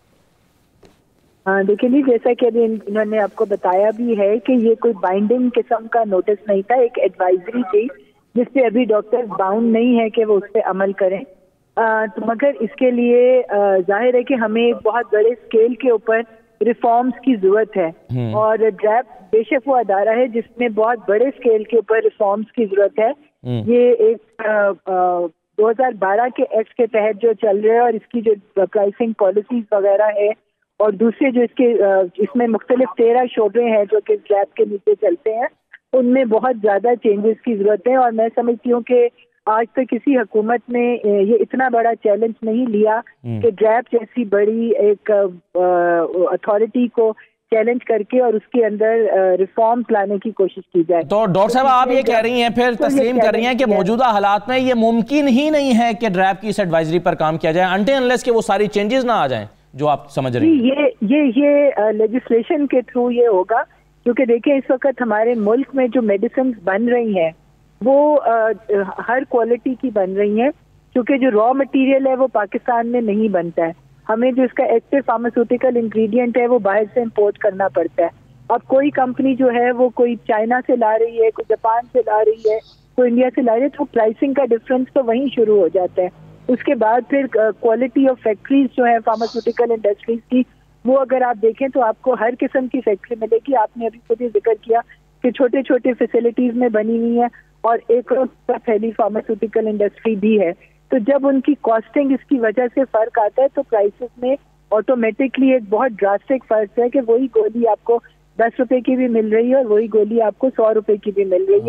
S2: ہاں دیکھیں جی, جیسا کہ ابھی انہوں نے آپ کو بتایا بھی ہے کہ یہ کوئی بائنڈنگ قسم کا نوٹس نہیں تھا, ایک ایڈوائزری تھی جس پہ ابھی ڈاکٹر باؤنڈ نہیں ہے کہ وہ اس پہ عمل کریں. تو مگر اس کے لیے ظاہر ہے کہ ہمیں بہت بڑے اسکیل کے اوپر ریفارمز کی ضرورت ہے, اور ڈریپ بے شک وہ ادارہ ہے جس میں بہت بڑے اسکیل کے اوپر ریفارمز کی ضرورت ہے. یہ ایک دو ہزار بارہ کے ایکٹ کے تحت جو چل رہے ہیں, اور اس کی جو پرائسنگ پالیسیز وغیرہ ہے, اور دوسرے جو اس کے اس میں مختلف تیرہ شعبے ہیں جو کہ ڈریپ کے نیچے چلتے ہیں, ان میں بہت زیادہ چینجز کی ضرورت ہے. اور میں سمجھتی ہوں کہ آج تک کسی حکومت نے یہ اتنا بڑا چیلنج نہیں لیا کہ ڈریپ جیسی بڑی ایک اتھارٹی کو چیلنج کر کے اور اس کے اندر ریفارمز لانے کی کوشش کی جائے.
S1: تو ڈاکٹر صاحب آپ یہ کہہ رہی ہیں, پھر تسلیم کر رہی ہیں کہ موجودہ حالات میں یہ ممکن ہی نہیں ہے کہ ڈریپ کی اس ایڈوائزری پر کام کیا جائے انٹل انلیس کہ وہ ساری چینجز نہ آ جائیں جو آپ سمجھ رہی ہیں؟
S2: یہ یہ یہ لیجسلیشن کے تھرو یہ ہوگا, کیونکہ دیکھیں اس وقت ہمارے ملک میں جو میڈیسنز بن رہی ہیں وہ ہر کوالٹی کی بن رہی ہیں, کیونکہ جو را مٹیریل ہے وہ پاکستان میں نہیں بنتا ہے. ہمیں جو اس کا ایکٹیو فارماسیوٹیکل انگریڈینٹ ہے وہ باہر سے امپورٹ کرنا پڑتا ہے. اب کوئی کمپنی جو ہے وہ کوئی چائنا سے لا رہی ہے, کوئی جاپان سے لا رہی ہے, کوئی انڈیا سے لا رہی ہے, تو پرائسنگ کا ڈفرینس تو وہیں شروع ہو جاتا ہے. اس کے بعد پھر کوالٹی آف فیکٹریز جو ہیں فارماسیوٹیکل انڈسٹریز کی, وہ اگر آپ دیکھیں تو آپ کو ہر قسم کی فیکٹری ملے گی. آپ نے ابھی خود ہی ذکر کیا کہ چھوٹے چھوٹے فیسلٹیز میں بنی ہوئی ہیں, اور ایک پھیلی فارماسیوٹیکل انڈسٹری بھی ہے. تو جب ان کی کاسٹنگ اس کی وجہ سے فرق آتا ہے تو پرائسز میں آٹومیٹکلی ایک بہت ڈراسٹک فرق ہے کہ وہی گولی آپ کو دس روپے کی بھی مل رہی ہے اور وہی گولی آپ کو سو روپے کی بھی مل رہی ہے.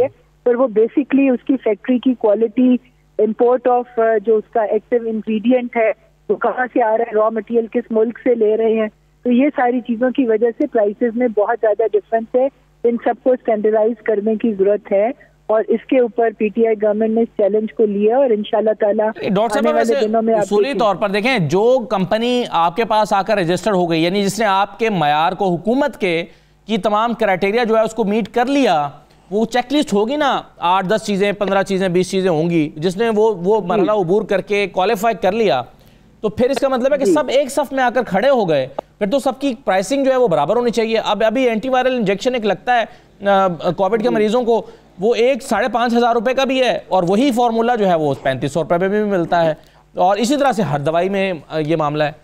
S2: پر وہ بیسکلی اس کی فیکٹری کی کوالٹی، امپورٹ آف جو اس کا ایکٹیو انگریڈینٹ ہے وہ کہاں سے آ رہا ہے، را مٹیریل کس ملک سے لے رہے ہیں، تو یہ ساری چیزوں کی وجہ سے پرائسز میں بہت زیادہ ڈفرینس ہے. ان سب کو اسٹینڈرڈائز کرنے کی ضرورت ہے اور اس کے اوپر پی ٹی آئی گورنمنٹ نے اس چیلنج کو لیا اور انشاءاللہ تعالیٰ
S1: آنے والے دنوں میں اصولی طور پر دیکھیں جو کمپنی آپ کے پاس آ کر رجسٹر ہو گئی، یعنی جس نے آپ کے معیار کو، حکومت کے کی تمام کرائٹیریا جو ہے اس کو میٹ کر لیا، وہ چیک لسٹ ہوگی نا، آٹھ دس چیزیں، پندرہ چیزیں، بیس چیزیں ہوں گی، جس نے وہ وہ مرحلہ عبور کر کے کوالیفائی کر لیا، تو پھر اس کا مطلب ہے کہ سب ایک صف میں آ کر کھڑے ہو گئے، پھر تو سب کی پرائسنگ جو ہے وہ برابر ہونی چاہیے. اب ابھی اینٹی وائرل انجیکشن ایک لگتا ہے کووڈ کے مریضوں کو، وہ ایک ساڑھے پانچ ہزار روپے کا بھی ہے اور وہی فارمولا جو ہے وہ پینتیس سو روپے میں بھی ملتا ہے، اور اسی طرح سے ہر دوائی میں یہ معاملہ ہے.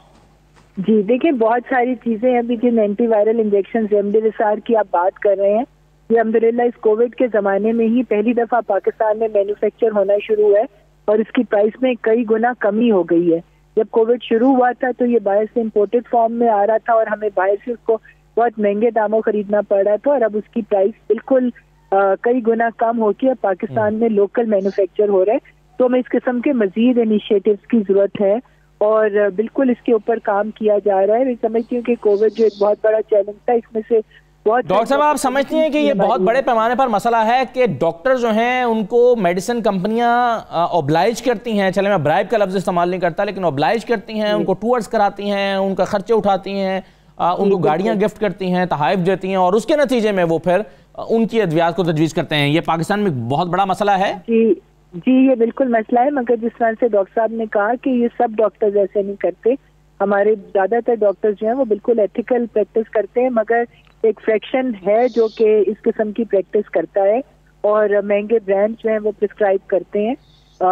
S2: جی دیکھیں بہت ساری چیزیں ابھی جن اینٹی وائرل انجیکشن ریمڈیسیویر کی آپ بات کر رہے ہیں، یہ الحمدللہ اس کووڈ کے زمانے میں ہی پہلی دفعہ پاکستان میں مینوفیکچر ہونا شروع ہوا ہے اور اس کی پرائس میں کئی گنا کمی ہو گئی ہے. جب کووڈ شروع ہوا تھا تو یہ باہر سے امپورٹڈ فارم میں آ رہا تھا اور ہمیں باہر سے اس کو بہت مہنگے داموں خریدنا پڑ رہا تھا، اور اب اس کی پرائس بالکل کئی گنا کم ہو کے پاکستان میں لوکل مینوفیکچر ہو رہا ہے. تو ہمیں اس قسم کے مزید انیشیٹوز کی ضرورت ہے اور بالکل اس کے اوپر کام کیا جا رہا ہے. میں سمجھتی ہوں کہ کووڈ جو ایک بہت بڑا چیلنج تھا، اس میں سے
S1: ڈاکٹر صاحب آپ سمجھتی ہیں کہ یہ بہت بڑے پیمانے پر مسئلہ ہے کہ ڈاکٹر جو ہیں ان کو میڈیسن کمپنیاں اوبلائج کرتی ہیں، چلے میں برائب کا لفظ استعمال نہیں کرتا، لیکن اوبلائج کرتی ہیں، ان کو ٹورز کراتی ہیں، ان کا خرچے اٹھاتی ہیں، ان کو گاڑیاں گفٹ کرتی ہیں، تحائف دیتی ہیں، اور اس کے نتیجے میں وہ پھر ان کی ادویات کو تجویز کرتے ہیں. یہ پاکستان میں بہت بڑا مسئلہ ہے.
S2: جی جی یہ بالکل مسئلہ ہے، مگر جس طرح سے ڈاکٹر صاحب نے کہا کہ یہ سب ڈاکٹرز ایسے نہیں کرتے. ہمارے زیادہ تر ڈاکٹرز جو ہیں وہ بالکل ایتھیکل پریکٹس کرتے ہیں، مگر ایک فریکشن ہے جو کہ اس قسم کی پریکٹس کرتا ہے اور مہنگے برانڈ جو ہیں وہ پرسکرائب کرتے ہیں.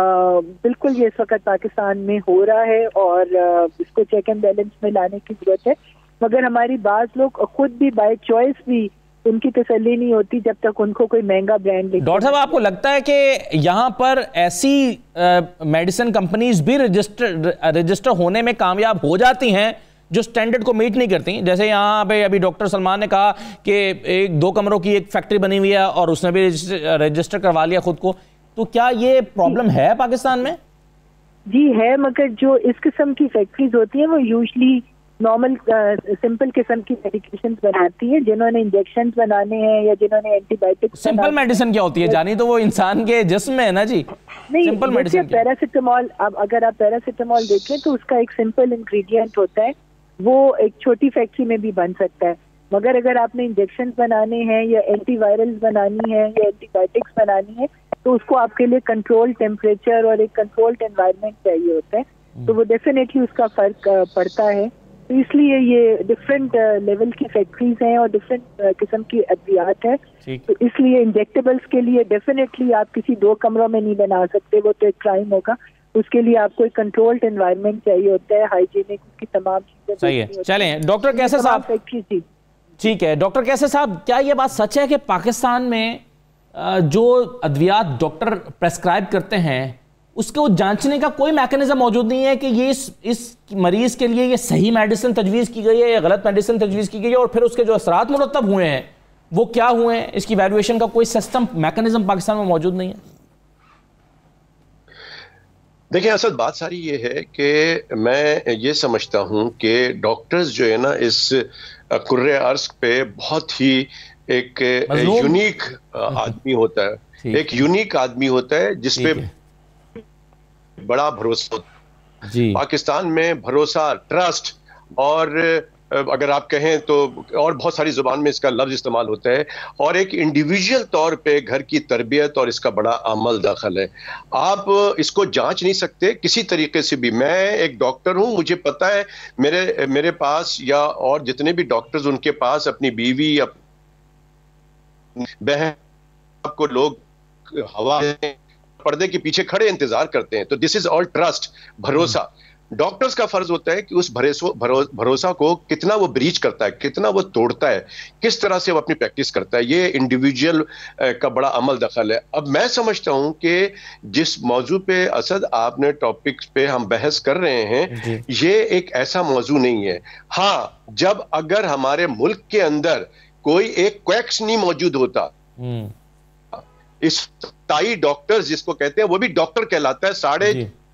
S2: بالکل یہ اس وقت پاکستان میں ہو رہا ہے اور اس کو چیک اینڈ بیلنس میں لانے کی ضرورت ہے. مگر ہماری بعض لوگ خود بھی بائی چوائس بھی ان کی تسلی نہیں ہوتی جب تک ان کو کوئی مہنگا برانڈ لے.
S1: ڈاکٹر صاحب آپ کو لگتا ہے کہ یہاں پر ایسی میڈیسن کمپنیز بھی رجسٹر رجسٹر ہونے میں کامیاب ہو جاتی ہیں جو سٹینڈرڈ کو میٹ نہیں کرتی؟ جیسے یہاں پہ ابھی ڈاکٹر سلمان نے کہا کہ ایک دو کمروں کی ایک فیکٹری بنی ہوئی ہے اور اس نے بھی رجسٹر کروا لیا خود کو، تو کیا یہ پرابلم ہے پاکستان میں؟
S2: جی ہے، مگر جو اس قسم کی فیکٹریز ہوتی ہیں وہ یوزلی نارمل سمپل قسم کی میڈیکیشنز بناتی ہیں، جنہوں نے انجیکشنز بنانے ہیں یا جنہوں نے اینٹی بایوٹکس.
S1: سمپل میڈیسن کیا ہوتی ہے جانی؟ تو وہ انسان کے جسم میں ہے نا جی. سمپل میڈیسن
S2: پیراسیٹامول، اب اگر آپ پیراسیٹامول دیکھیں تو اس کا ایک سمپل انگریڈینٹ ہوتا ہے، وہ ایک چھوٹی فیکٹری میں بھی بن سکتا ہے. مگر اگر آپ نے انجیکشن بنانے ہیں یا اینٹی وائرلز بنانی ہے یا اینٹی بایوٹکس بنانی ہے تو اس کو آپ کے لیے کنٹرول ٹیمپریچر اور ایک کنٹرولڈ انوائرمنٹ چاہیے ہوتا ہے، تو وہ ڈیفینیٹلی اس کا فرق پڑتا ہے. تو اس لیے یہ ڈفرینٹ لیول کی فیکٹریز ہیں اور ڈفرینٹ قسم کی ادویات ہیں، تو اس لیے انجیکٹیبلز کے لیے ڈیفینیٹلی آپ کسی دو کمروں میں نہیں بنا سکتے، وہ تو ایک کرائم ہوگا. اس کے لیے آپ کو ایک کنٹرولڈ انوائرمنٹ چاہیے ہوتا ہے، ہائیجینک، اس کی تمام چیزیں.
S1: صحیح ہے. چلیں ڈاکٹر کیسے صاحب، ٹھیک ہے ڈاکٹر کیسے صاحب، کیا یہ بات سچ ہے کہ پاکستان میں جو ادویات ڈاکٹر پریسکرائب کرتے ہیں اس کو جانچنے کا کوئی میکانزم موجود نہیں ہے کہ یہ اس اس مریض کے لیے یہ صحیح میڈیسن تجویز کی گئی ہے یا غلط میڈیسن تجویز کی گئی ہے، اور پھر اس کے جو اثرات مرتب ہوئے ہیں وہ کیا ہوئے ہیں، اس کی ویلیویشن کا کوئی سسٹم میکانزم پاکستان میں موجود نہیں ہے؟
S3: دیکھیں اسد، بات ساری یہ ہے کہ میں یہ سمجھتا ہوں کہ ڈاکٹرز جو ہے نا اس کرۂ ارض پہ بہت ہی ایک یونیک آدمی ہوتا ہے، ایک یونیک آدمی ہوتا ہے جس پہ بڑا بھروسہ ہوتا ہے. جی پاکستان میں بھروسہ، ٹرسٹ، اور اگر آپ کہیں تو اور بہت ساری زبان میں اس کا لفظ استعمال ہوتا ہے، اور ایک انڈیویجول طور پہ گھر کی تربیت اور اس کا بڑا عمل دخل ہے. آپ اس کو جانچ نہیں سکتے کسی طریقے سے بھی. میں ایک ڈاکٹر ہوں، مجھے پتا ہے میرے میرے پاس یا اور جتنے بھی ڈاکٹرز ان کے پاس اپنی بیوی یا بہن آپ کو لوگ ہوا پردے کے پیچھے کھڑے انتظار کرتے ہیں. تو دس از آل ٹرسٹ، بھروسہ. ڈاکٹرز کا فرض ہوتا ہے کہ اس بھروسہ کو کتنا وہ بریچ کرتا ہے، کتنا وہ توڑتا ہے، کس طرح سے وہ اپنی پریکٹس کرتا ہے. یہ انڈیویجول کا بڑا عمل دخل ہے. اب میں سمجھتا ہوں کہ جس موضوع پہ اسد آپ نے ٹاپک پہ ہم بحث کر رہے ہیں، یہ ایک ایسا موضوع نہیں ہے. ہاں جب اگر ہمارے ملک کے اندر کوئی ایک کویکس نہیں موجود ہوتا، استائی ڈاکٹر جس کو کہتے ہیں وہ بھی ڈاکٹر کہلاتا ہے. ساڑھے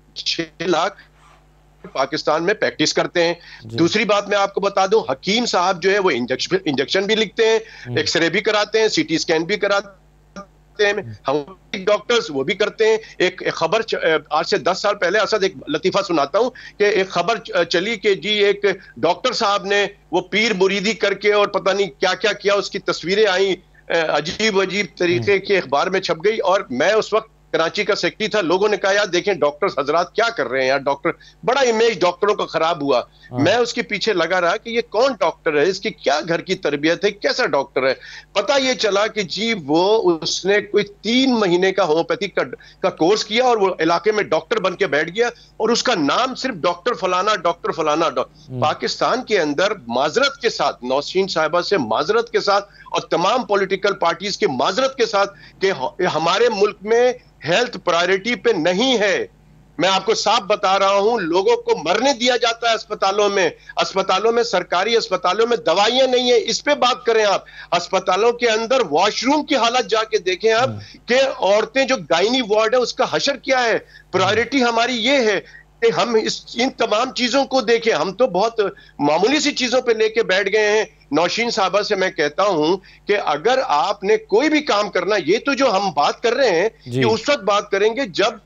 S3: چھ لاکھ پاکستان میں پریکٹس کرتے ہیں. دوسری بات میں آپ کو بتا دوں, حکیم صاحب جو ہے وہ انجیکشن بھی لکھتے ہیں, ایکس رے بھی کراتے ہیں, سی ٹی اسکین بھی کراتے ہیں, ہم ڈاکٹرز وہ بھی کرتے ہیں. ایک خبر آج سے دس سال پہلے اسد ایک لطیفہ سناتا ہوں کہ ایک خبر چلی کہ جی ایک ڈاکٹر صاحب نے وہ پیر مریدی کر کے اور پتہ نہیں کیا کیا کیا, اس کی تصویریں آئیں عجیب عجیب طریقے کے اخبار میں چھپ گئی. اور میں اس وقت کراچی کا سیکٹری تھا, لوگوں نے کہا یار دیکھیں ڈاکٹر حضرات کیا کر رہے ہیں یار, ڈاکٹر بڑا امیج ڈاکٹروں کا خراب ہوا. میں اس کے پیچھے لگا رہا کہ یہ کون ڈاکٹر ہے, اس کی کیا گھر کی تربیت ہے, کیسا ڈاکٹر ہے. پتہ یہ چلا کہ جی وہ اس نے کوئی تین مہینے کا ہومیوپیتھک کا کورس کیا اور وہ علاقے میں ڈاکٹر بن کے بیٹھ گیا, اور اس کا نام صرف ڈاکٹر فلانا ڈاکٹر فلانا. پاکستان کے اندر معذرت کے ساتھ, نوشین صاحبہ سے معذرت کے ساتھ اور تمام پولیٹیکل پارٹیز کے معذرت کے ساتھ, کہ ہمارے ملک میں ہیلتھ پرائیورٹی پہ نہیں ہے. میں آپ کو صاف بتا رہا ہوں, لوگوں کو مرنے دیا جاتا ہے اسپتالوں میں, اسپتالوں میں سرکاری اسپتالوں میں دوائیاں نہیں ہیں, اس پہ بات کریں آپ. اسپتالوں کے اندر واش روم کی حالت جا کے دیکھیں آپ کہ عورتیں جو گائنی وارڈ ہے اس کا حشر کیا ہے. پرائیورٹی ہماری یہ ہے کہ ہم اس ان تمام چیزوں کو دیکھیں. ہم تو بہت معمولی سی چیزوں پہ لے کے بیٹھ گئے ہیں. نوشین صاحبہ سے میں کہتا ہوں کہ اگر آپ نے کوئی بھی کام کرنا, یہ تو جو ہم بات کر رہے ہیں کہ اس وقت بات کریں گے جب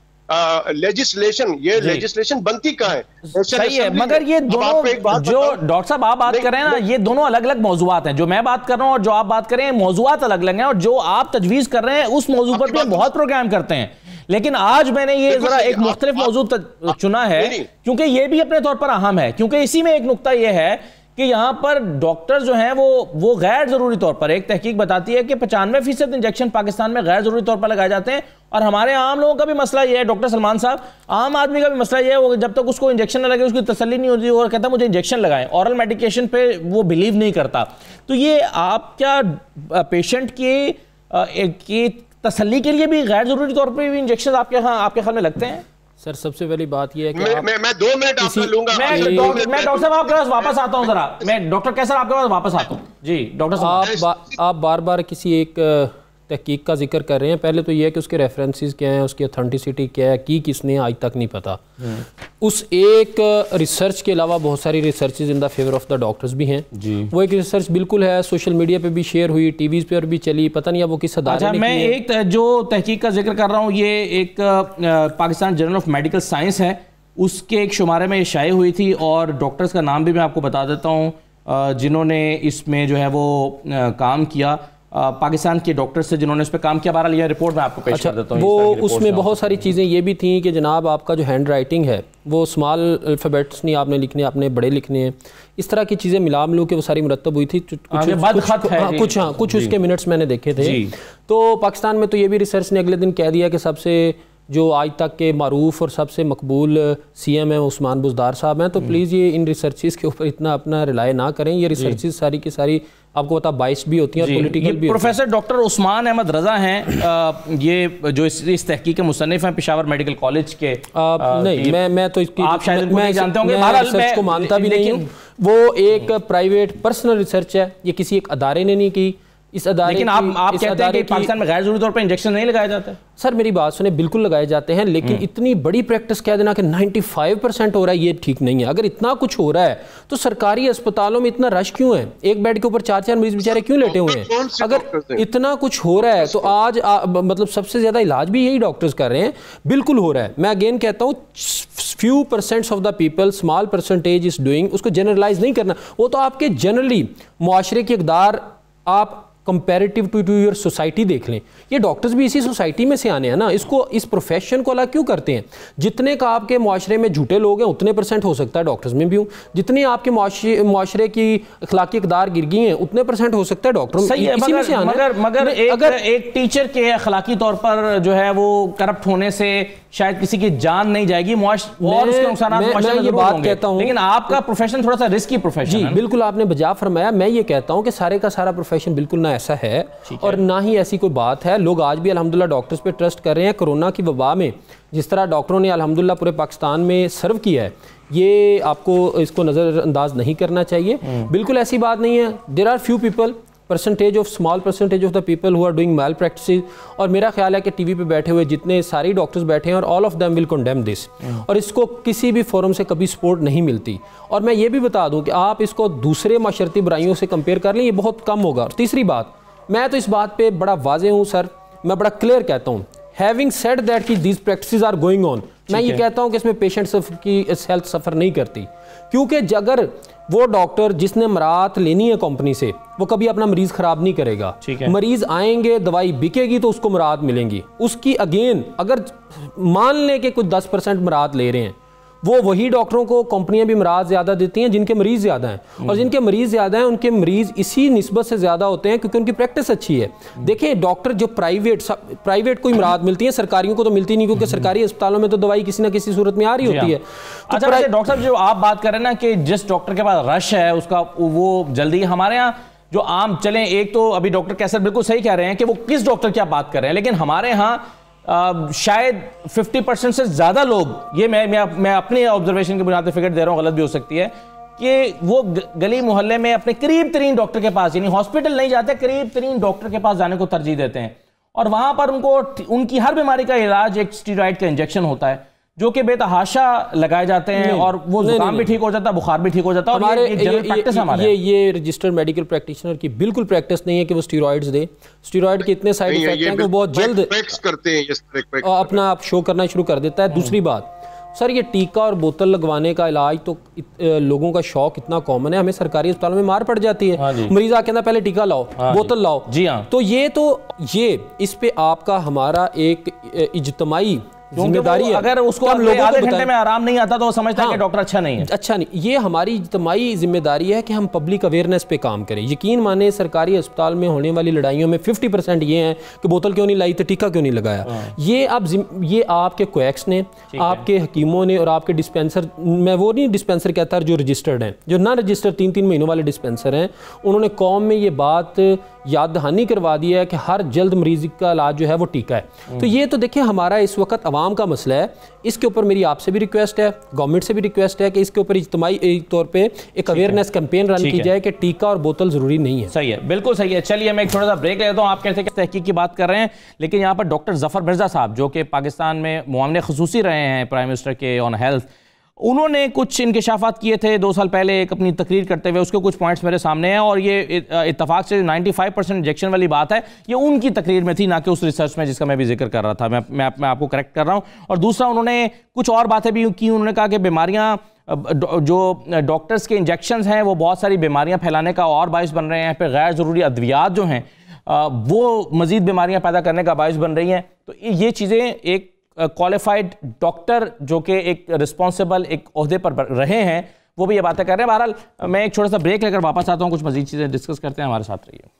S3: لیجسلیشن, یہ لیجسلیشن بنتی کہاں ہے.
S1: صحیح ہے, مگر یہ دونوں جو ڈاکٹر صاحب آپ بات کر رہے ہیں نا, یہ دونوں الگ الگ موضوعات ہیں. جو میں بات کر رہا ہوں اور جو آپ بات کر رہے ہیں موضوعات الگ الگ ہیں, اور جو آپ تجویز کر رہے ہیں اس موضوع پر بھی ہم بہت پروگرام کرتے ہیں. لیکن آج میں نے یہ ذرا ایک مختلف موضوع چنا ہے کیونکہ یہ بھی اپنے طور پر اہم ہے, کیونکہ اسی میں ایک نقطہ یہ ہے کہ یہاں پر ڈاکٹر جو ہیں وہ وہ غیر ضروری طور پر, ایک تحقیق بتاتی ہے کہ پچانوے فیصد انجیکشن پاکستان میں غیر ضروری طور پر لگائے جاتے ہیں. اور ہمارے عام لوگوں کا بھی مسئلہ یہ ہے, ڈاکٹر سلمان صاحب, عام آدمی کا بھی مسئلہ یہ ہے, جب تک اس کو انجیکشن نہ لگے اس کی تسلی نہیں ہوتی اور کہتا ہے مجھے انجیکشن لگائیں, اورل میڈیکیشن پہ وہ بلیو نہیں کرتا. تو یہ آپ کیا پیشنٹ کی تسلی کے لیے بھی غیر ضروری طور پر بھی انجیکشن آپ کے آپ کے خیال میں لگتے ہیں؟
S5: سر سب سے پہلی بات یہ ہے کہ
S3: میں دو منٹ آپ سے لوں گا.
S1: میں ڈاکٹر صاحب آپ کے پاس واپس آتا ہوں, ذرا میں ڈاکٹر کیسر آپ کے پاس واپس آتا ہوں. جی ڈاکٹر صاحب,
S5: آپ بار بار کسی ایک تحقیق کا ذکر کر رہے ہیں. پہلے تو یہ ہے کہ اس کے ریفرنسز کیا ہیں, اس کی اتھینٹسٹی کیا ہے, کی کس نے, آج تک نہیں پتا. اس ایک ریسرچ کے علاوہ بہت ساری researches in the favour of the doctors بھی ہیں. وہ ایک ریسرچ بالکل ہے, سوشل میڈیا پہ بھی شیئر ہوئی, ٹی ویز پر بھی چلی, پتہ نہیں اب وہ کس ادارے نے.
S1: میں ایک جو تحقیق کا ذکر کر رہا ہوں, یہ ایک Pakistan journal of medical science ہے, اس کے ایک شمارے میں یہ شائع ہوئی تھی, اور ڈاکٹرز کا نام بھی میں آپ کو بتا دیتا ہوں جنہوں نے اس میں جو ہے وہ کام کیا, پاکستان کے ڈاکٹر سے جنہوں نے اس پہ کام کیا. بہرحال یہ رپورٹ میں آپ کو پیش کر دیتا ہوں.
S5: وہ اس میں بہت ساری چیزیں یہ بھی تھیں کہ جناب آپ کا جو ہینڈ رائٹنگ ہے وہ اسمال الفابیٹس نہیں آپ نے لکھنے, آپ نے بڑے لکھنے ہیں. اس طرح کی چیزیں ملا ملو کے وہ ساری مرتب ہوئی تھی. کچھ ہاں کچھ اس کے منٹس میں نے دیکھے تھے. تو پاکستان میں تو یہ بھی ریسرچ نے اگلے دن کہہ دیا کہ سب سے جو آج تک کے معروف اور سب سے مقبول سی ایم ہیں عثمان بزدار صاحب ہیں. تو پلیز یہ ان ریسرچز کے اوپر اتنا اپنا ریلائے نہ کریں. یہ ریسرچز ساری کی ساری آپ کو پتا بائس بھی ہوتی ہیں اور پولیٹیکل بھی.
S1: پروفیسر ڈاکٹر عثمان احمد رضا ہیں, یہ جو اس تحقیق کے مصنف ہیں پشاور میڈیکل کالج کے.
S5: نہیں میں میں تو اس کی
S1: آپ شاید میں جانتے ہوں گے,
S5: ریسرچ کو مانتا بھی نہیں ہوں. وہ ایک پرائیویٹ پرسنل ریسرچ ہے, یہ کسی ایک ادارے نے نہیں کی. اس ادارے
S1: لیکن آپ آپ کہتے ہیں کہ پاکستان میں غیر ضروری طور پر انجیکشن نہیں لگایا جاتا ہے.
S5: سر میری بات سنیں, بالکل لگائے جاتے ہیں, لیکن اتنی بڑی پریکٹس کہہ دینا کہ نائنٹی فائیو پرسینٹ ہو رہا ہے, یہ ٹھیک نہیں ہے. اگر اتنا کچھ ہو رہا ہے تو سرکاری اسپتالوں میں اتنا رش کیوں ہے؟ ایک بیڈ کے اوپر چار چار مریض بیچارے کیوں لیٹے ہوئے ہیں؟ اگر اتنا کچھ ہو رہا ہے تو آج مطلب سب سے زیادہ علاج بھی یہی ڈاکٹرز کر رہے ہیں. بالکل ہو رہا ہے. میں اگین کہتا ہوں few percents of the people, small percentage is doing. اس کو جنرلائز نہیں کرنا. وہ تو آپ کے جنرلی معاشرے کی اقدار آپ comparative to to your society دیکھ لیں. یہ ڈاکٹرز بھی اسی سوسائٹی میں سے آنے ہیں نا. اس کو اس پروفیشن کو الگ کیوں کرتے ہیں؟ جتنے کا آپ کے معاشرے میں جھوٹے لوگ ہیں اتنے پرسنٹ ہو سکتا ہے ڈاکٹرز میں بھی ہوں. جتنی آپ کے معاشرے کی اخلاقی اقدار گر گئی ہیں اتنے پرسنٹ ہو سکتا ہے ڈاکٹر اسی میں سے آنے.
S1: مگر مگر اگر ایک ٹیچر کے اخلاقی طور پر جو ہے وہ کرپٹ ہونے سے شاید کسی کی جان نہیں جائے گی اور اس کے نقصانات معاشرے میں ضرور ہوں گے, لیکن آپ کا پروفیشن تھوڑا سا رسکی پروفیشن ہے.
S5: بالکل آپ نے بجا فرمایا. میں یہ کہتا ہوں کہ سارے کا سارا پروفیشن بالکل نہ ایسا ہے اور نہ ہی ایسی کوئی بات ہے. لوگ آج بھی الحمدللہ ڈاکٹرز پہ ٹرسٹ کر رہے ہیں. کرونا کی وبا میں جس طرح ڈاکٹروں نے الحمدللہ پورے پاکستان میں سرو کیا ہے, یہ آپ کو اس کو نظر انداز نہیں کرنا چاہیے. بالکل ایسی بات نہیں ہے. There are few people percentage of small percentage of the people who are doing malpractices, اور میرا خیال ہے کہ ٹی وی پہ بیٹھے ہوئے جتنے سارے ڈاکٹرز بیٹھے ہیں اور all of them will condemn this, اور اس کو کسی بھی فورم سے کبھی سپورٹ نہیں ملتی. اور میں یہ بھی بتا دوں کہ آپ اس کو دوسرے معاشرتی برائیوں سے کمپیئر کر لیں, یہ بہت کم ہوگا. اور تیسری بات, میں تو اس بات پہ بڑا واضح ہوں سر, میں بڑا کلیئر کہتا ہوں, having said that کہ these practices are going on, میں یہ کہتا ہوں کہ اس میں پیشنٹس کی ہیلتھ سفر نہیں کرتی, کیونکہ اگر وہ ڈاکٹر جس نے مراد لینی ہے کمپنی سے وہ کبھی اپنا مریض خراب نہیں کرے گا. مریض آئیں گے, دوائی بکے گی تو اس کو مراد ملیں گی. اس کی اگین اگر مان لیں کہ کچھ دس پرسنٹ مراد لے رہے ہیں, وہ وہی ڈاکٹروں کو کمپنیاں بھی مراد زیادہ دیتی ہیں جن کے مریض زیادہ ہیں, اور جن کے مریض زیادہ ہیں ان کے مریض اسی نسبت سے زیادہ ہوتے ہیں کیونکہ ان کی پریکٹس اچھی ہے. دیکھیں ڈاکٹر جو پرائیویٹ پرائیویٹ کو مراد ملتی ہیں, سرکاریوں کو تو ملتی نہیں, کیونکہ سرکاری اسپتالوں میں تو دوائی کسی نہ کسی صورت میں آ رہی ہوتی ہے.
S1: اچھا ڈاکٹر صاحب, جو آپ بات کر رہے ہیں نا کہ جس ڈاکٹر کے پاس رش ہے اس کا وہ جلدی, ہمارے ہاں جو عام چلیں, ایک تو ابھی ڈاکٹر کیسر بالکل صحیح کہہ رہے ہیں کہ وہ کس ڈاکٹر کی آپ بات کر رہے ہیں, لیکن ہمارے ہاں شاید ففٹی پرسینٹ سے زیادہ لوگ, یہ میں میں اپنی آبزرویشن کی بنیاد پہ فگر دے رہا ہوں, غلط بھی ہو سکتی ہے, کہ وہ گلی محلے میں اپنے قریب ترین ڈاکٹر کے پاس, یعنی ہاسپٹل نہیں جاتے, قریب ترین ڈاکٹر کے پاس جانے کو ترجیح دیتے ہیں, اور وہاں پر ان کو ان کی ہر بیماری کا علاج ایک اسٹیرائڈ کا انجیکشن ہوتا ہے جو کہ بے تحاشا لگائے جاتے ہیں, اور وہ زکام بھی ٹھیک ہو جاتا ہے, بخار بھی ٹھیک ہو جاتا ہے.
S5: اور یہ یہ رجسٹرڈ میڈیکل پریکٹیشنر کی بالکل پریکٹس نہیں ہے کہ وہ اسٹیرائڈز دے. اسٹیرائڈ کے اتنے سائیڈ افیکٹ ہیں کہ وہ بہت جلد اپنا آپ شو کرنا شروع کر دیتا ہے. دوسری بات سر, یہ ٹیکا اور بوتل لگوانے کا علاج تو لوگوں کا شوق اتنا کامن ہے, ہمیں سرکاری اسپتالوں میں مار پڑ جاتی ہے, مریض آ کہتا ہے پہلے ٹیکا لاؤ, بوتل لاؤ. تو یہ تو یہ اس پہ آپ کا ہمارا ایک اجتماعی ذمہ داری ہے.
S1: اگر اس کو آدھے گھنٹے میں آرام نہیں آتا تو وہ سمجھتا ہے کہ ڈاکٹر اچھا نہیں ہے.
S5: اچھا نہیں, یہ ہماری اجتماعی ذمہ داری ہے کہ ہم پبلک اویئرنیس پہ کام کریں. یقین مانیں سرکاری اسپتال میں ہونے والی لڑائیوں میں ففٹی پرسینٹ یہ ہیں کہ بوتل کیوں نہیں لائی تو ٹیکا کیوں نہیں لگایا. یہ اب یہ آپ کے کویکس نے, آپ کے حکیموں نے, اور آپ کے ڈسپینسر, میں وہ نہیں ڈسپینسر کہتا جو رجسٹرڈ ہیں, جو نہ رجسٹرڈ تین تین مہینوں والے ڈسپینسر ہیں, انہوں نے قوم میں یہ بات یاد دہانی کروا دی ہے کہ ہر جلد مریض کا علاج جو ہے وہ ٹیکا ہے. تو یہ تو دیکھیں ہمارا اس وقت عوام کا مسئلہ ہے. اس کے اوپر میری آپ سے بھی ریکویسٹ ہے, گورنمنٹ سے بھی ریکویسٹ ہے کہ اس کے اوپر اجتماعی طور پہ ایک اویئرنیس کیمپین رن کی جائے کہ ٹیکا اور بوتل ضروری نہیں ہے.
S1: صحیح ہے, بالکل صحیح ہے. چلیے میں ایک تھوڑا سا بریک لیتا ہوں. آپ کہتے ہیں کہ تحقیق کی بات کر رہے ہیں, لیکن یہاں پر ڈاکٹر ظفر مرزا صاحب جو کہ پاکستان میں معاون خصوصی رہے ہیں پرائم منسٹر کے آن ہیلتھ, انہوں نے کچھ انکشافات کیے تھے دو سال پہلے ایک اپنی تقریر کرتے ہوئے, اس کے کچھ پوائنٹس میرے سامنے ہیں, اور یہ اتفاق سے نائنٹی فائیو پرسینٹ انجیکشن والی بات ہے یہ ان کی تقریر میں تھی, نہ کہ اس ریسرچ میں جس کا میں بھی ذکر کر رہا تھا. میں میں آپ کو کریکٹ کر رہا ہوں. اور دوسرا انہوں نے کچھ اور باتیں بھی کی. انہوں نے کہا کہ بیماریاں جو ڈاکٹرز کے انجیکشنز ہیں وہ بہت ساری بیماریاں پھیلانے کا اور باعث بن رہے ہیں, پھر غیر ضروری ادویات جو ہیں وہ مزید بیماریاں پیدا کرنے کا باعث بن رہی ہیں. تو یہ چیزیں ایک کوالیفائڈ ڈاکٹر جو کہ ایک رسپانسیبل ایک عہدے پر رہے ہیں وہ بھی یہ باتیں کر رہے ہیں. بہرحال میں ایک چھوٹا سا بریک لے کر واپس آتا ہوں, کچھ مزید چیزیں ڈسکس کرتے ہیں, ہمارے ساتھ رہیے.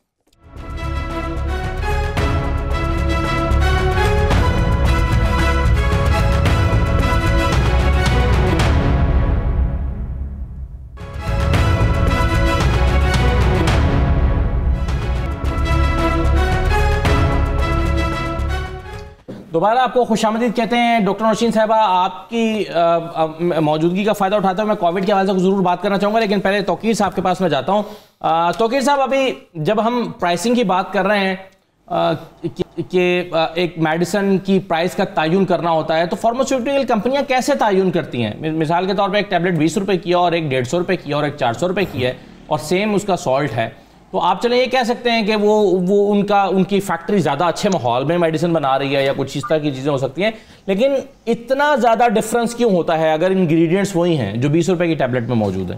S1: دوبارہ آپ کو خوش آمدید کہتے ہیں. ڈاکٹر نوشین صاحبہ, آپ کی موجودگی کا فائدہ اٹھاتے ہوئے میں کووڈ کے حوالے سے ضرور بات کرنا چاہوں گا, لیکن پہلے توقیر صاحب کے پاس میں جاتا ہوں. توقیر صاحب, ابھی جب ہم پرائسنگ کی بات کر رہے ہیں کہ ایک میڈیسن کی پرائس کا تعین کرنا ہوتا ہے, تو فارماسیوٹیکل کمپنیاں کیسے تعین کرتی ہیں؟ مثال کے طور پہ ایک ٹیبلٹ بیس روپے کی ہے اور ایک ڈیڑھ سو روپے کی ہے اور ایک چار سو روپے کی ہے, اور سیم اس کا سالٹ ہے, تو آپ چلیں یہ کہہ سکتے ہیں کہ وہ وہ ان کا ان کی فیکٹری زیادہ اچھے ماحول میں میڈیسن بنا رہی ہے یا کچھ اس طرح کی چیزیں ہو سکتی ہیں, لیکن اتنا زیادہ ڈفرنس کیوں ہوتا ہے اگر انگریڈینٹس وہی ہیں جو بیس روپے کی ٹیبلٹ میں موجود ہیں؟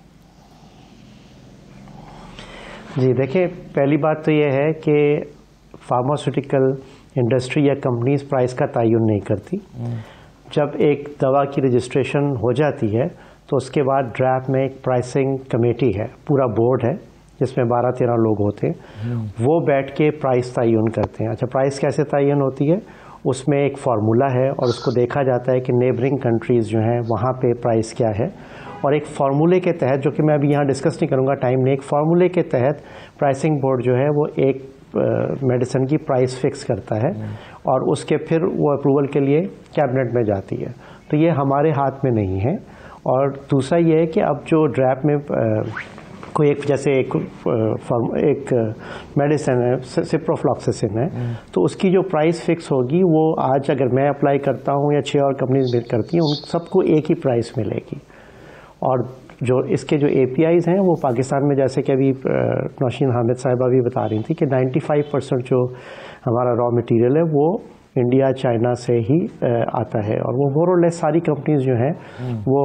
S4: جی دیکھیں, پہلی بات تو یہ ہے کہ فارماسیوٹیکل انڈسٹری یا کمپنیز پرائس کا تعین نہیں کرتی. جب ایک دوا کی رجسٹریشن ہو جاتی ہے تو اس کے بعد ڈریپ میں ایک پرائسنگ کمیٹی ہے, پورا بورڈ ہے جس میں بارہ تیرہ لوگ ہوتے ہیں, وہ بیٹھ کے پرائس تعین کرتے ہیں. اچھا, پرائس کیسے تعین ہوتی ہے؟ اس میں ایک فارمولا ہے اور اس کو دیکھا جاتا ہے کہ نیبرنگ کنٹریز جو ہیں وہاں پہ پرائس کیا ہے, اور ایک فارمولے کے تحت, جو کہ میں ابھی یہاں ڈسکس نہیں کروں گا, ٹائم نہیں, ایک فارمولے کے تحت پرائسنگ بورڈ جو ہے وہ ایک میڈیسن کی پرائس فکس کرتا ہے, اور اس کے پھر وہ اپروول کے لیے کیبنٹ میں جاتی ہے. تو یہ ہمارے ہاتھ میں نہیں ہے. اور دوسرا یہ ہے کہ اب جو ڈریپ میں کوئی ایک جیسے ایک ایک میڈیسن ہے سپروفلاکسسن ہے تو اس کی جو پرائس فکس ہوگی وہ آج اگر میں اپلائی کرتا ہوں یا چھ اور کمپنیز مل کرتی ہیں ان سب کو ایک ہی پرائس ملے گی. اور جو اس کے جو اے پی آئیز ہیں وہ پاکستان میں جیسے کہ ابھی نوشین حامد صاحبہ بھی بتا رہی تھی کہ نائنٹی فائیو پرسینٹ جو ہمارا را مٹیریل ہے وہ انڈیا چائنا سے ہی آتا ہے اور وہ مور اور لیس ساری کمپنیز جو ہیں وہ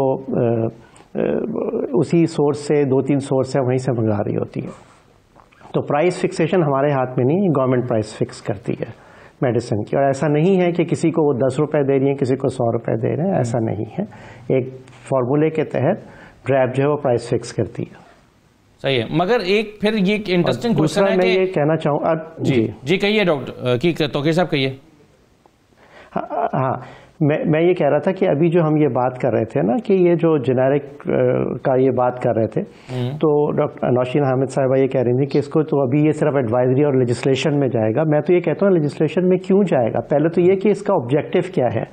S4: اسی سورس سے دو تین سورس سے وہیں سے منگا رہی ہوتی ہیں. تو پرائس فکسیشن ہمارے ہاتھ میں نہیں, گورنمنٹ پرائس فکس کرتی ہے میڈیسن کی. اور ایسا نہیں ہے کہ کسی کو وہ دس روپے دے رہی ہیں کسی کو سو روپے دے رہے ہیں, ایسا نہیں ہے. ایک فارمولے کے تحت گریپ جو ہے وہ پرائس فکس کرتی ہے.
S1: صحیح ہے. مگر ایک پھر یہ انٹرسٹنگ کوشچن ہے
S4: میں یہ کہنا چاہوں
S1: جی جی کہیے ڈاکٹر کی توقیر صاحب کہیے.
S4: ہاں میں میں یہ کہہ رہا تھا کہ ابھی جو ہم یہ بات کر رہے تھے نا کہ یہ جو جنیرک کا یہ بات کر رہے تھے تو ڈاکٹر نوشین حامد صاحبہ یہ کہہ رہی تھی کہ اس کو تو ابھی یہ صرف ایڈوائزری اور لیجسلیشن میں جائے گا. میں تو یہ کہتا ہوں لیجسلیشن میں کیوں جائے گا, پہلے تو یہ کہ اس کا آبجیکٹو کیا ہے.